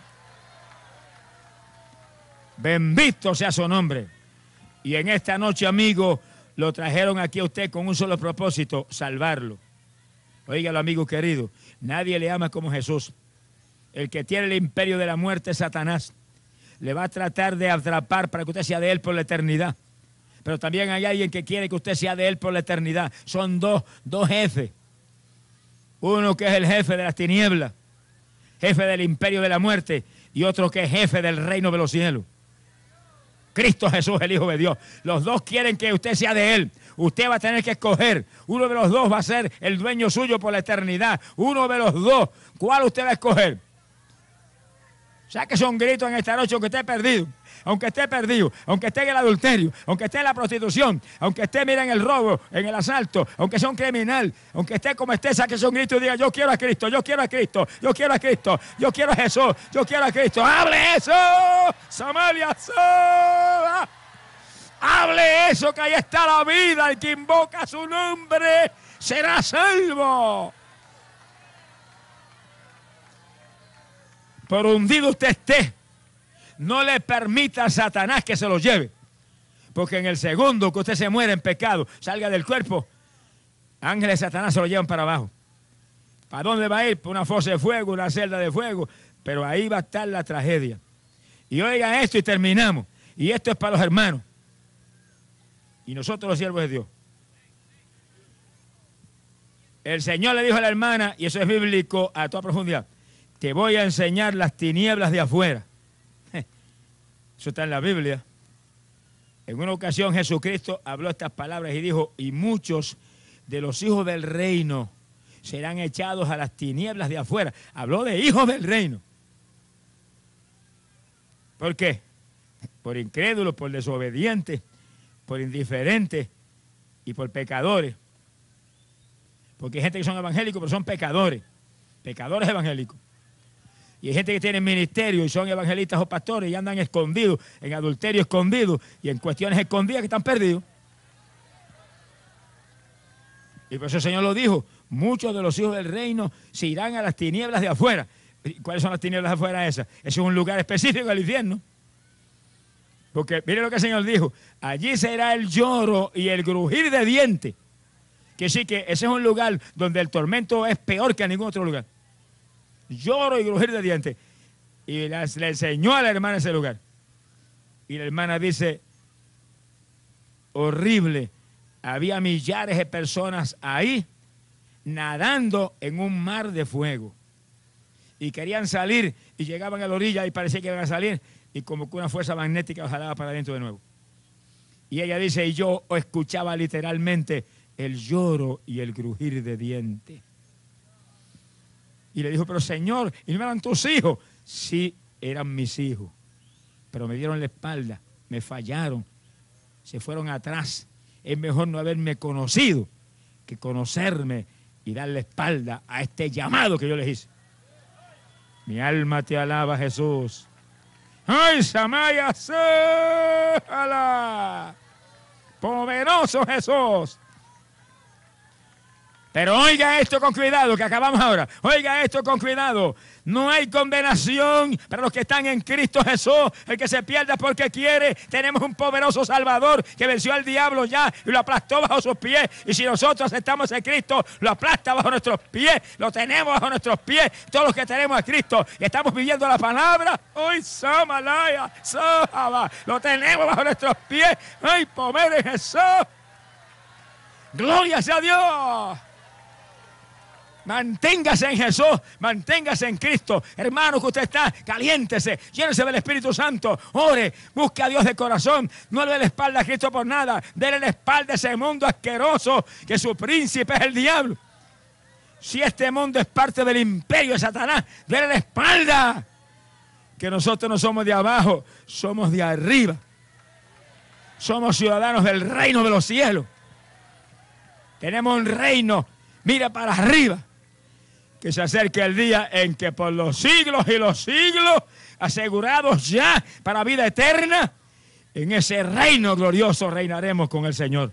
Bendito sea su nombre. Y en esta noche, amigo, lo trajeron aquí a usted con un solo propósito, salvarlo. Óigalo, amigo querido, nadie le ama como Jesús. El que tiene el imperio de la muerte es Satanás. Le va a tratar de atrapar para que usted sea de él por la eternidad. Pero también hay alguien que quiere que usted sea de él por la eternidad. Son dos, dos jefes. Uno que es el jefe de las tinieblas, jefe del imperio de la muerte, y otro que es jefe del reino de los cielos. Cristo Jesús, el Hijo de Dios. Los dos quieren que usted sea de él. Usted va a tener que escoger. Uno de los dos va a ser el dueño suyo por la eternidad. Uno de los dos. ¿Cuál usted va a escoger? Saque un grito en esta noche, aunque esté perdido. Aunque esté perdido, aunque esté en el adulterio, aunque esté en la prostitución, aunque esté, mira, en el robo, en el asalto, aunque sea un criminal, aunque esté como esté, saque un grito y diga, yo quiero a Cristo, yo quiero a Cristo, yo quiero a Cristo, yo quiero a Jesús, yo quiero a Cristo. ¡Hable eso! ¡Samaria! ¡Soba! ¡Hable eso, que ahí está la vida! El que invoca su nombre será salvo. Por hundido usted esté, no le permita a Satanás que se lo lleve. Porque en el segundo que usted se muere en pecado, salga del cuerpo, ángeles de Satanás se lo llevan para abajo. ¿Para dónde va a ir? Para una fosa de fuego, una celda de fuego. Pero ahí va a estar la tragedia. Y oigan esto y terminamos. Y esto es para los hermanos. Y nosotros los siervos de Dios. El Señor le dijo a la hermana, y eso es bíblico a toda profundidad, te voy a enseñar las tinieblas de afuera. Eso está en la Biblia. En una ocasión Jesucristo habló estas palabras y dijo, y muchos de los hijos del reino serán echados a las tinieblas de afuera. Habló de hijos del reino. ¿Por qué? Por incrédulos, por desobedientes, por indiferentes y por pecadores. Porque hay gente que son evangélicos, pero son pecadores. Pecadores evangélicos. Y hay gente que tiene ministerio y son evangelistas o pastores y andan escondidos, en adulterio escondidos y en cuestiones escondidas que están perdidos. Y por eso el Señor lo dijo, muchos de los hijos del reino se irán a las tinieblas de afuera. ¿Cuáles son las tinieblas de afuera esas? Ese es un lugar específico del infierno. Porque mire lo que el Señor dijo, allí será el lloro y el crujir de dientes. Que sí, que ese es un lugar donde el tormento es peor que en ningún otro lugar. Lloro y crujir de dientes. Y le enseñó a la hermana ese lugar. Y la hermana dice, horrible, había millares de personas ahí nadando en un mar de fuego. Y querían salir y llegaban a la orilla y parecía que iban a salir y como que una fuerza magnética los jalaba para adentro de nuevo. Y ella dice, y yo escuchaba literalmente el lloro y el crujir de dientes. Y le dijo, pero Señor, ¿y no eran tus hijos? Sí, eran mis hijos, pero me dieron la espalda, me fallaron, se fueron atrás. Es mejor no haberme conocido que conocerme y darle espalda a este llamado que yo les hice. Mi alma te alaba, Jesús. ¡Ay, Samaya! ¡Sala! ¡Poderoso Jesús! Pero oiga esto con cuidado, que acabamos ahora. Oiga esto con cuidado. No hay condenación para los que están en Cristo Jesús. El que se pierda porque quiere. Tenemos un poderoso Salvador que venció al diablo ya y lo aplastó bajo sus pies. Y si nosotros estamos en Cristo, lo aplasta bajo nuestros pies. Lo tenemos bajo nuestros pies. Todos los que tenemos a Cristo y estamos viviendo la palabra. ¡Ay, Samalaya! ¡Sahaba! Lo tenemos bajo nuestros pies. ¡Ay, poder de Jesús! ¡Gloria sea a Dios! Manténgase en Jesús, manténgase en Cristo. Hermano, que usted está, caliéntese, llénese del Espíritu Santo, ore, busque a Dios de corazón. No le dé la espalda a Cristo por nada. Dele la espalda a ese mundo asqueroso que su príncipe es el diablo. Si este mundo es parte del imperio de Satanás, dele la espalda. Que nosotros no somos de abajo, somos de arriba. Somos ciudadanos del reino de los cielos. Tenemos un reino, mira para arriba. Que se acerque el día en que por los siglos y los siglos, asegurados ya para vida eterna, en ese reino glorioso reinaremos con el Señor.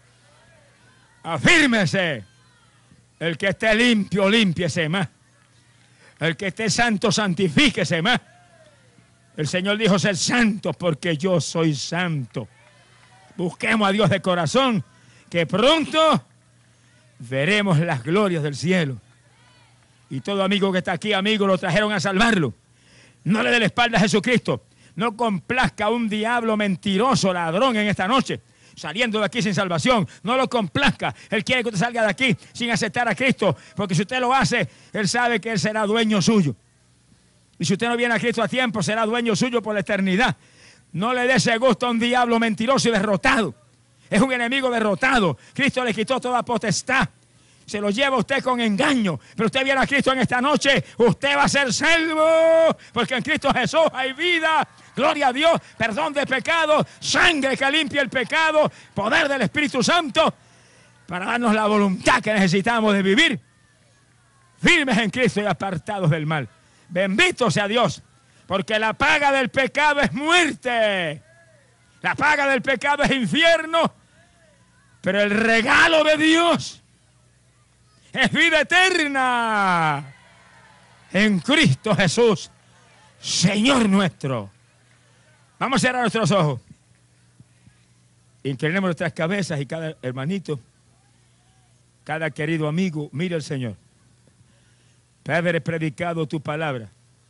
Afírmese. El que esté limpio, límpiese más. El que esté santo, santifíquese más. El Señor dijo ser santo porque yo soy santo. Busquemos a Dios de corazón, que pronto veremos las glorias del cielo. Y todo amigo que está aquí, amigo, lo trajeron a salvarlo. No le dé la espalda a Jesucristo. No complazca a un diablo mentiroso, ladrón en esta noche, saliendo de aquí sin salvación. No lo complazca. Él quiere que usted salga de aquí sin aceptar a Cristo, porque si usted lo hace, Él sabe que Él será dueño suyo. Y si usted no viene a Cristo a tiempo, será dueño suyo por la eternidad. No le dé ese gusto a un diablo mentiroso y derrotado. Es un enemigo derrotado. Cristo le quitó toda potestad. Se lo lleva usted con engaño. Pero usted viene a Cristo en esta noche, usted va a ser salvo. Porque en Cristo Jesús hay vida. Gloria a Dios. Perdón de pecado. Sangre que limpia el pecado. Poder del Espíritu Santo. Para darnos la voluntad que necesitamos de vivir. Firmes en Cristo y apartados del mal. Bendito sea Dios. Porque la paga del pecado es muerte. La paga del pecado es infierno. Pero el regalo de Dios es vida eterna en Cristo Jesús, Señor nuestro. Vamos a cerrar nuestros ojos. Inclinemos nuestras cabezas y cada hermanito, cada querido amigo, mire al Señor. Padre, he predicado tu palabra.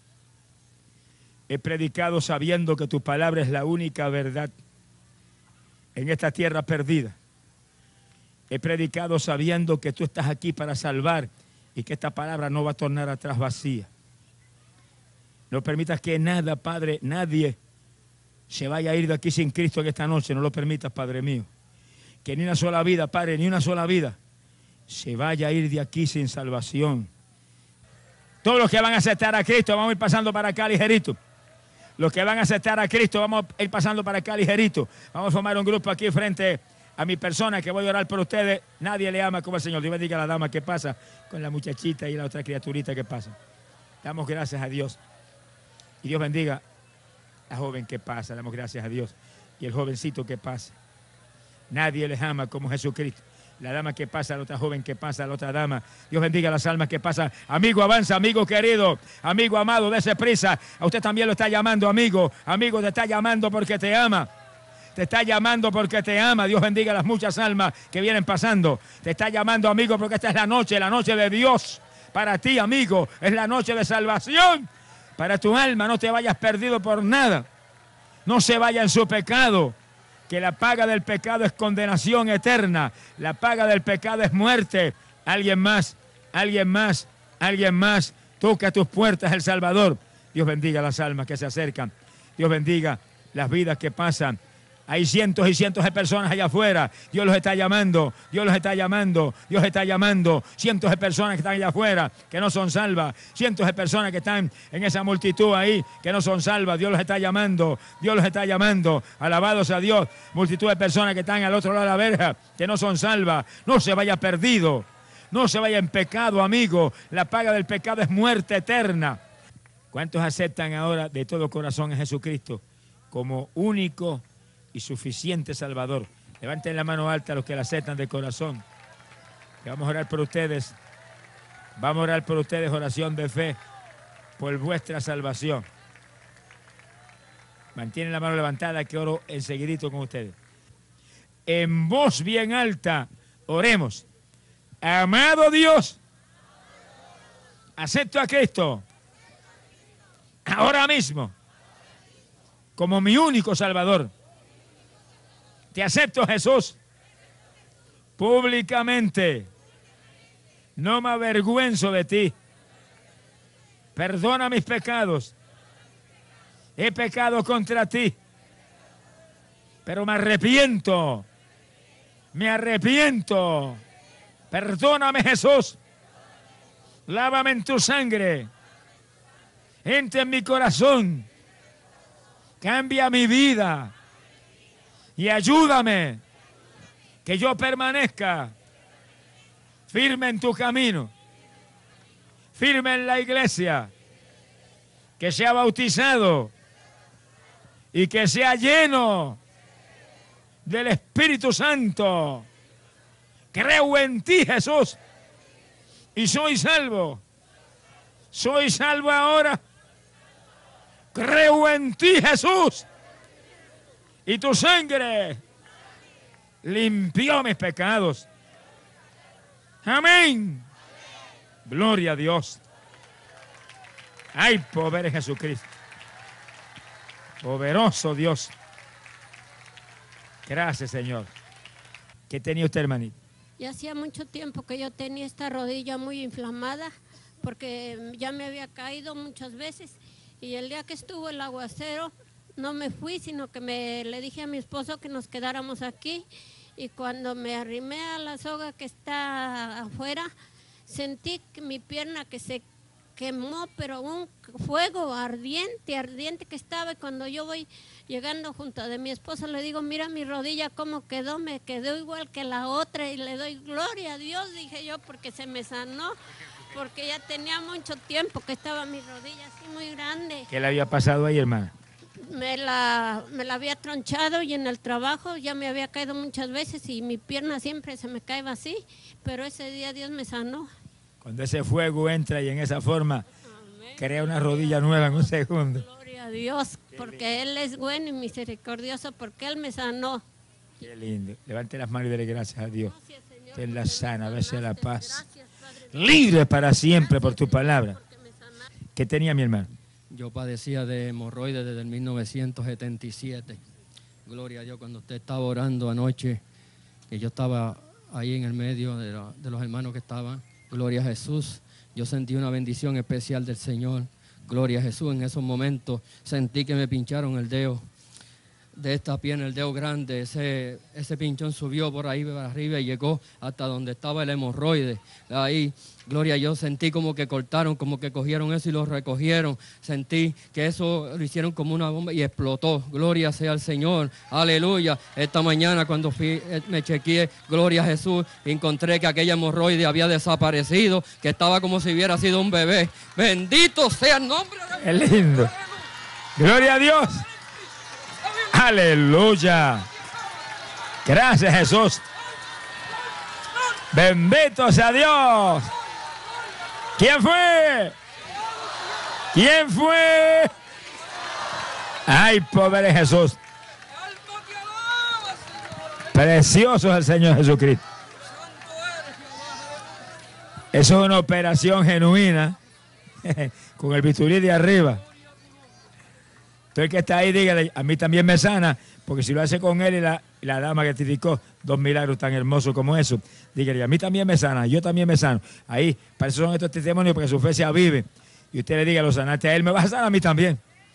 He predicado sabiendo que tu palabra es la única verdad en esta tierra perdida. He predicado sabiendo que tú estás aquí para salvar y que esta palabra no va a tornar atrás vacía. No permitas que nada, Padre, nadie se vaya a ir de aquí sin Cristo en esta noche. No lo permitas, Padre mío. Que ni una sola vida, Padre, ni una sola vida se vaya a ir de aquí sin salvación. Todos los que van a aceptar a Cristo, vamos a ir pasando para acá ligerito. Los que van a aceptar a Cristo, vamos a ir pasando para acá ligerito. Vamos a formar un grupo aquí frente a mi persona, que voy a orar por ustedes. Nadie le ama como el Señor. Dios bendiga a la dama que pasa con la muchachita y la otra criaturita que pasa. Damos gracias a Dios. Y Dios bendiga a la joven que pasa. Damos gracias a Dios. Y el jovencito que pasa. Nadie les ama como Jesucristo. La dama que pasa, la otra joven que pasa, la otra dama. Dios bendiga las almas que pasan. Amigo, avanza, amigo querido, amigo amado, dése prisa. A usted también lo está llamando, amigo. Amigo, te está llamando porque te ama. Te está llamando porque te ama. Dios bendiga las muchas almas que vienen pasando. Te está llamando, amigo, porque esta es la noche, la noche de Dios. Para ti, amigo, es la noche de salvación. Para tu alma, no te vayas perdido por nada. No se vaya en su pecado. Que la paga del pecado es condenación eterna. La paga del pecado es muerte. Alguien más, alguien más, alguien más. Toca a tus puertas el Salvador. Dios bendiga las almas que se acercan. Dios bendiga las vidas que pasan. Hay cientos y cientos de personas allá afuera. Dios los está llamando, Dios los está llamando, Dios está llamando. Cientos de personas que están allá afuera, que no son salvas. Cientos de personas que están en esa multitud ahí, que no son salvas. Dios los está llamando, Dios los está llamando. Alabados a Dios. Multitud de personas que están al otro lado de la verja, que no son salvas. No se vaya perdido, no se vaya en pecado, amigo. La paga del pecado es muerte eterna. ¿Cuántos aceptan ahora de todo corazón a Jesucristo como único y suficiente Salvador? Levanten la mano alta los que la aceptan de corazón. Que vamos a orar por ustedes. Vamos a orar por ustedes, oración de fe, por vuestra salvación. Mantienen la mano levantada que oro enseguidito con ustedes. En voz bien alta, oremos. Amado Dios, acepto a Cristo ahora mismo como mi único Salvador. Te acepto, Jesús, públicamente. No me avergüenzo de ti. Perdona mis pecados. He pecado contra ti, pero me arrepiento. Me arrepiento. Perdóname, Jesús. Lávame en tu sangre. Entra en mi corazón. Cambia mi vida. Y ayúdame que yo permanezca firme en tu camino, firme en la iglesia, que sea bautizado y que sea lleno del Espíritu Santo. Creo en ti, Jesús, y soy salvo. Soy salvo ahora. Creo en ti, Jesús. Y tu sangre limpió mis pecados. Amén. Gloria a Dios. Hay poder en Jesucristo. Poderoso Dios. Gracias, Señor. ¿Qué tenía usted, hermanito? Y hacía mucho tiempo que yo tenía esta rodilla muy inflamada porque ya me había caído muchas veces. Y el día que estuvo el aguacero, no me fui, sino que me, le dije a mi esposo que nos quedáramos aquí. Y cuando me arrimé a la soga que está afuera, sentí que mi pierna que se quemó, pero un fuego ardiente, ardiente que estaba. Y cuando yo voy llegando junto de mi esposo, le digo, mira mi rodilla cómo quedó, me quedó igual que la otra. Y le doy gloria a Dios, dije yo, porque se me sanó. Porque ya tenía mucho tiempo que estaba mi rodilla así muy grande. ¿Qué le había pasado ahí, hermana? Me la, me la había tronchado y en el trabajo ya me había caído muchas veces y mi pierna siempre se me caía así, pero ese día Dios me sanó. Cuando ese fuego entra y en esa forma, amén, crea una rodilla nueva en un segundo. Gloria a Dios, porque Él es bueno y misericordioso, porque Él me sanó. Qué lindo. Levante las manos y dele gracias a Dios. Gracias, Señor, ten la sana, bese la paz. Gracias, libre para siempre por tu palabra. ¿Qué tenía mi hermano? Yo padecía de hemorroides desde el mil novecientos setenta y siete. Gloria a Dios, cuando usted estaba orando anoche, que yo estaba ahí en el medio de, la, de los hermanos que estaban, gloria a Jesús, yo sentí una bendición especial del Señor. Gloria a Jesús, en esos momentos sentí que me pincharon el dedo de esta pierna, el dedo grande. Ese, ese pinchón subió por ahí para arriba y llegó hasta donde estaba el hemorroide. Ahí, gloria, yo sentí como que cortaron, como que cogieron eso y lo recogieron. Sentí que eso lo hicieron como una bomba y explotó. Gloria sea al Señor, aleluya. Esta mañana cuando fui, me chequeé, gloria a Jesús, encontré que aquella hemorroide había desaparecido, que estaba como si hubiera sido un bebé. Bendito sea el nombre de Dios. Es lindo. Gloria a Dios. Aleluya. Gracias, Jesús. Bendito sea Dios. ¿Quién fue? ¿Quién fue? Ay, pobre Jesús. Precioso es el Señor Jesucristo. Eso es una operación genuina con el bisturí de arriba. Entonces el que está ahí, dígale, a mí también me sana, porque si lo hace con él y la, y la dama que testificó dos milagros tan hermosos como eso, dígale, a mí también me sana, yo también me sano. Ahí, para eso son estos testimonios, porque su fe se avive. Y usted le diga, lo sanaste a él, me vas a sanar a mí también.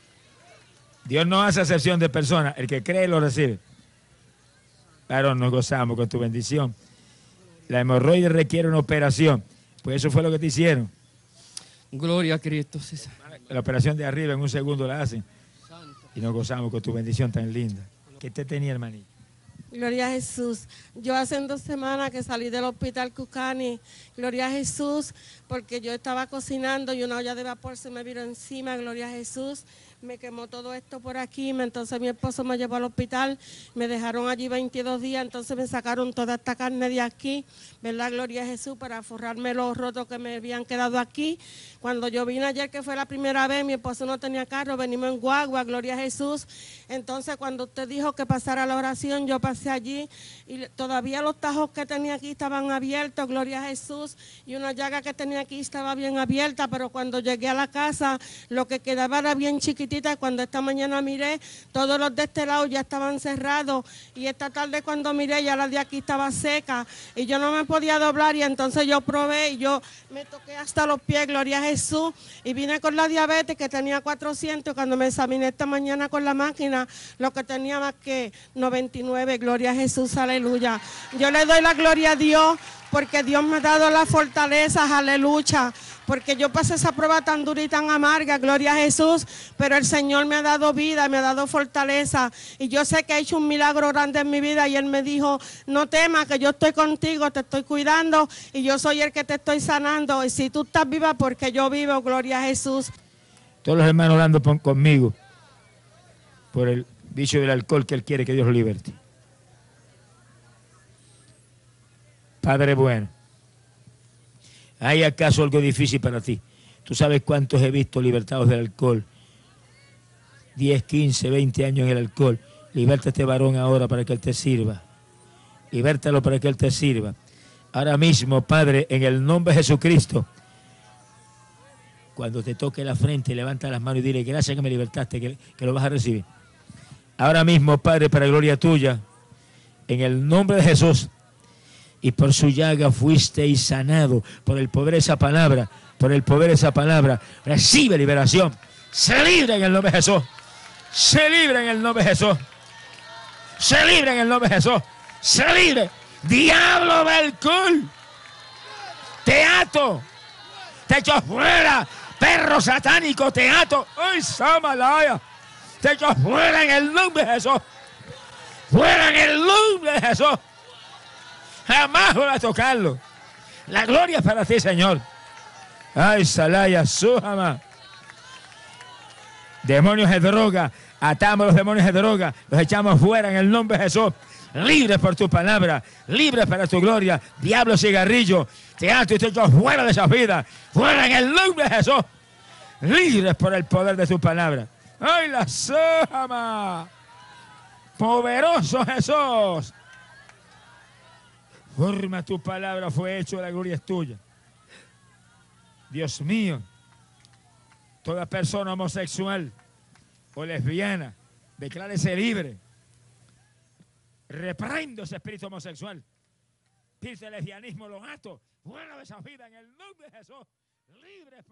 Dios no hace excepción de personas, el que cree lo recibe. Claro, nos gozamos con tu bendición. La hemorroide requiere una operación, pues eso fue lo que te hicieron. Gloria a Cristo. Sí. La operación de arriba en un segundo la hacen. Y nos gozamos con tu bendición tan linda. ¿Qué te tenía, hermanito? Gloria a Jesús. Yo hace dos semanas que salí del hospital Cucani, gloria a Jesús, porque yo estaba cocinando y una olla de vapor se me vino encima, gloria a Jesús. Me quemó todo esto por aquí, entonces mi esposo me llevó al hospital, me dejaron allí veintidós días, entonces me sacaron toda esta carne de aquí, ¿verdad? Gloria a Jesús, para forrarme los rotos que me habían quedado aquí. Cuando yo vine ayer, que fue la primera vez, mi esposo no tenía carro, venimos en guagua, gloria a Jesús. Entonces cuando usted dijo que pasara la oración, yo pasé allí y todavía los tajos que tenía aquí estaban abiertos, gloria a Jesús, y una llaga que tenía aquí estaba bien abierta, pero cuando llegué a la casa, lo que quedaba era bien chiquitito. Cuando esta mañana miré, todos los de este lado ya estaban cerrados, y esta tarde cuando miré ya la de aquí estaba seca y yo no me podía doblar, y entonces yo probé y yo me toqué hasta los pies, gloria a Jesús, y vine con la diabetes que tenía cuatrocientos, cuando me examiné esta mañana con la máquina, lo que tenía más que noventa y nueve, gloria a Jesús, aleluya. Yo le doy la gloria a Dios porque Dios me ha dado las fortalezas, aleluya. Porque yo pasé esa prueba tan dura y tan amarga, gloria a Jesús, pero el Señor me ha dado vida, me ha dado fortaleza, y yo sé que ha hecho un milagro grande en mi vida, y Él me dijo, no temas, que yo estoy contigo, te estoy cuidando, y yo soy el que te estoy sanando, y si tú estás viva, porque yo vivo, gloria a Jesús. Todos los hermanos orando por, conmigo, por el vicio del alcohol, que Él quiere que Dios lo liberte. Padre bueno, ¿hay acaso algo difícil para ti? Tú sabes cuántos he visto libertados del alcohol. diez, quince, veinte años en el alcohol. Liberta a este varón ahora para que Él te sirva. Libértalo para que Él te sirva. Ahora mismo, Padre, en el nombre de Jesucristo, cuando te toque la frente, levanta las manos y dile, gracias que me libertaste, que, que lo vas a recibir. Ahora mismo, Padre, para gloria tuya, en el nombre de Jesús, y por su llaga fuisteis sanado, por el poder de esa palabra, por el poder de esa palabra, recibe liberación, se libre en el nombre de Jesús, se libre en el nombre de Jesús, se libre en el nombre de Jesús, se libre, diablo del alcohol, te ato, te echo fuera, perro satánico, te ato, ¡ay, Samalaya! Te echo fuera en el nombre de Jesús, fuera en el nombre de Jesús. Jamás voy a tocarlo. La gloria es para ti, Señor. Ay, Salaya, Sujama. Demonios de droga. Atamos los demonios de droga. Los echamos fuera en el nombre de Jesús. Libres por tu palabra. Libres para tu gloria. Diablo cigarrillo. Te ato y te echo fuera de esas vidas. Fuera en el nombre de Jesús. Libres por el poder de tu palabra. Ay, la Sujama. Poderoso Jesús. Forma tu palabra, fue hecho, la gloria es tuya. Dios mío, toda persona homosexual o lesbiana, declárese libre. Reprendo ese espíritu homosexual. Espíritu de lesbianismo, lo ato, fuera de esa vida en el nombre de Jesús. Libre.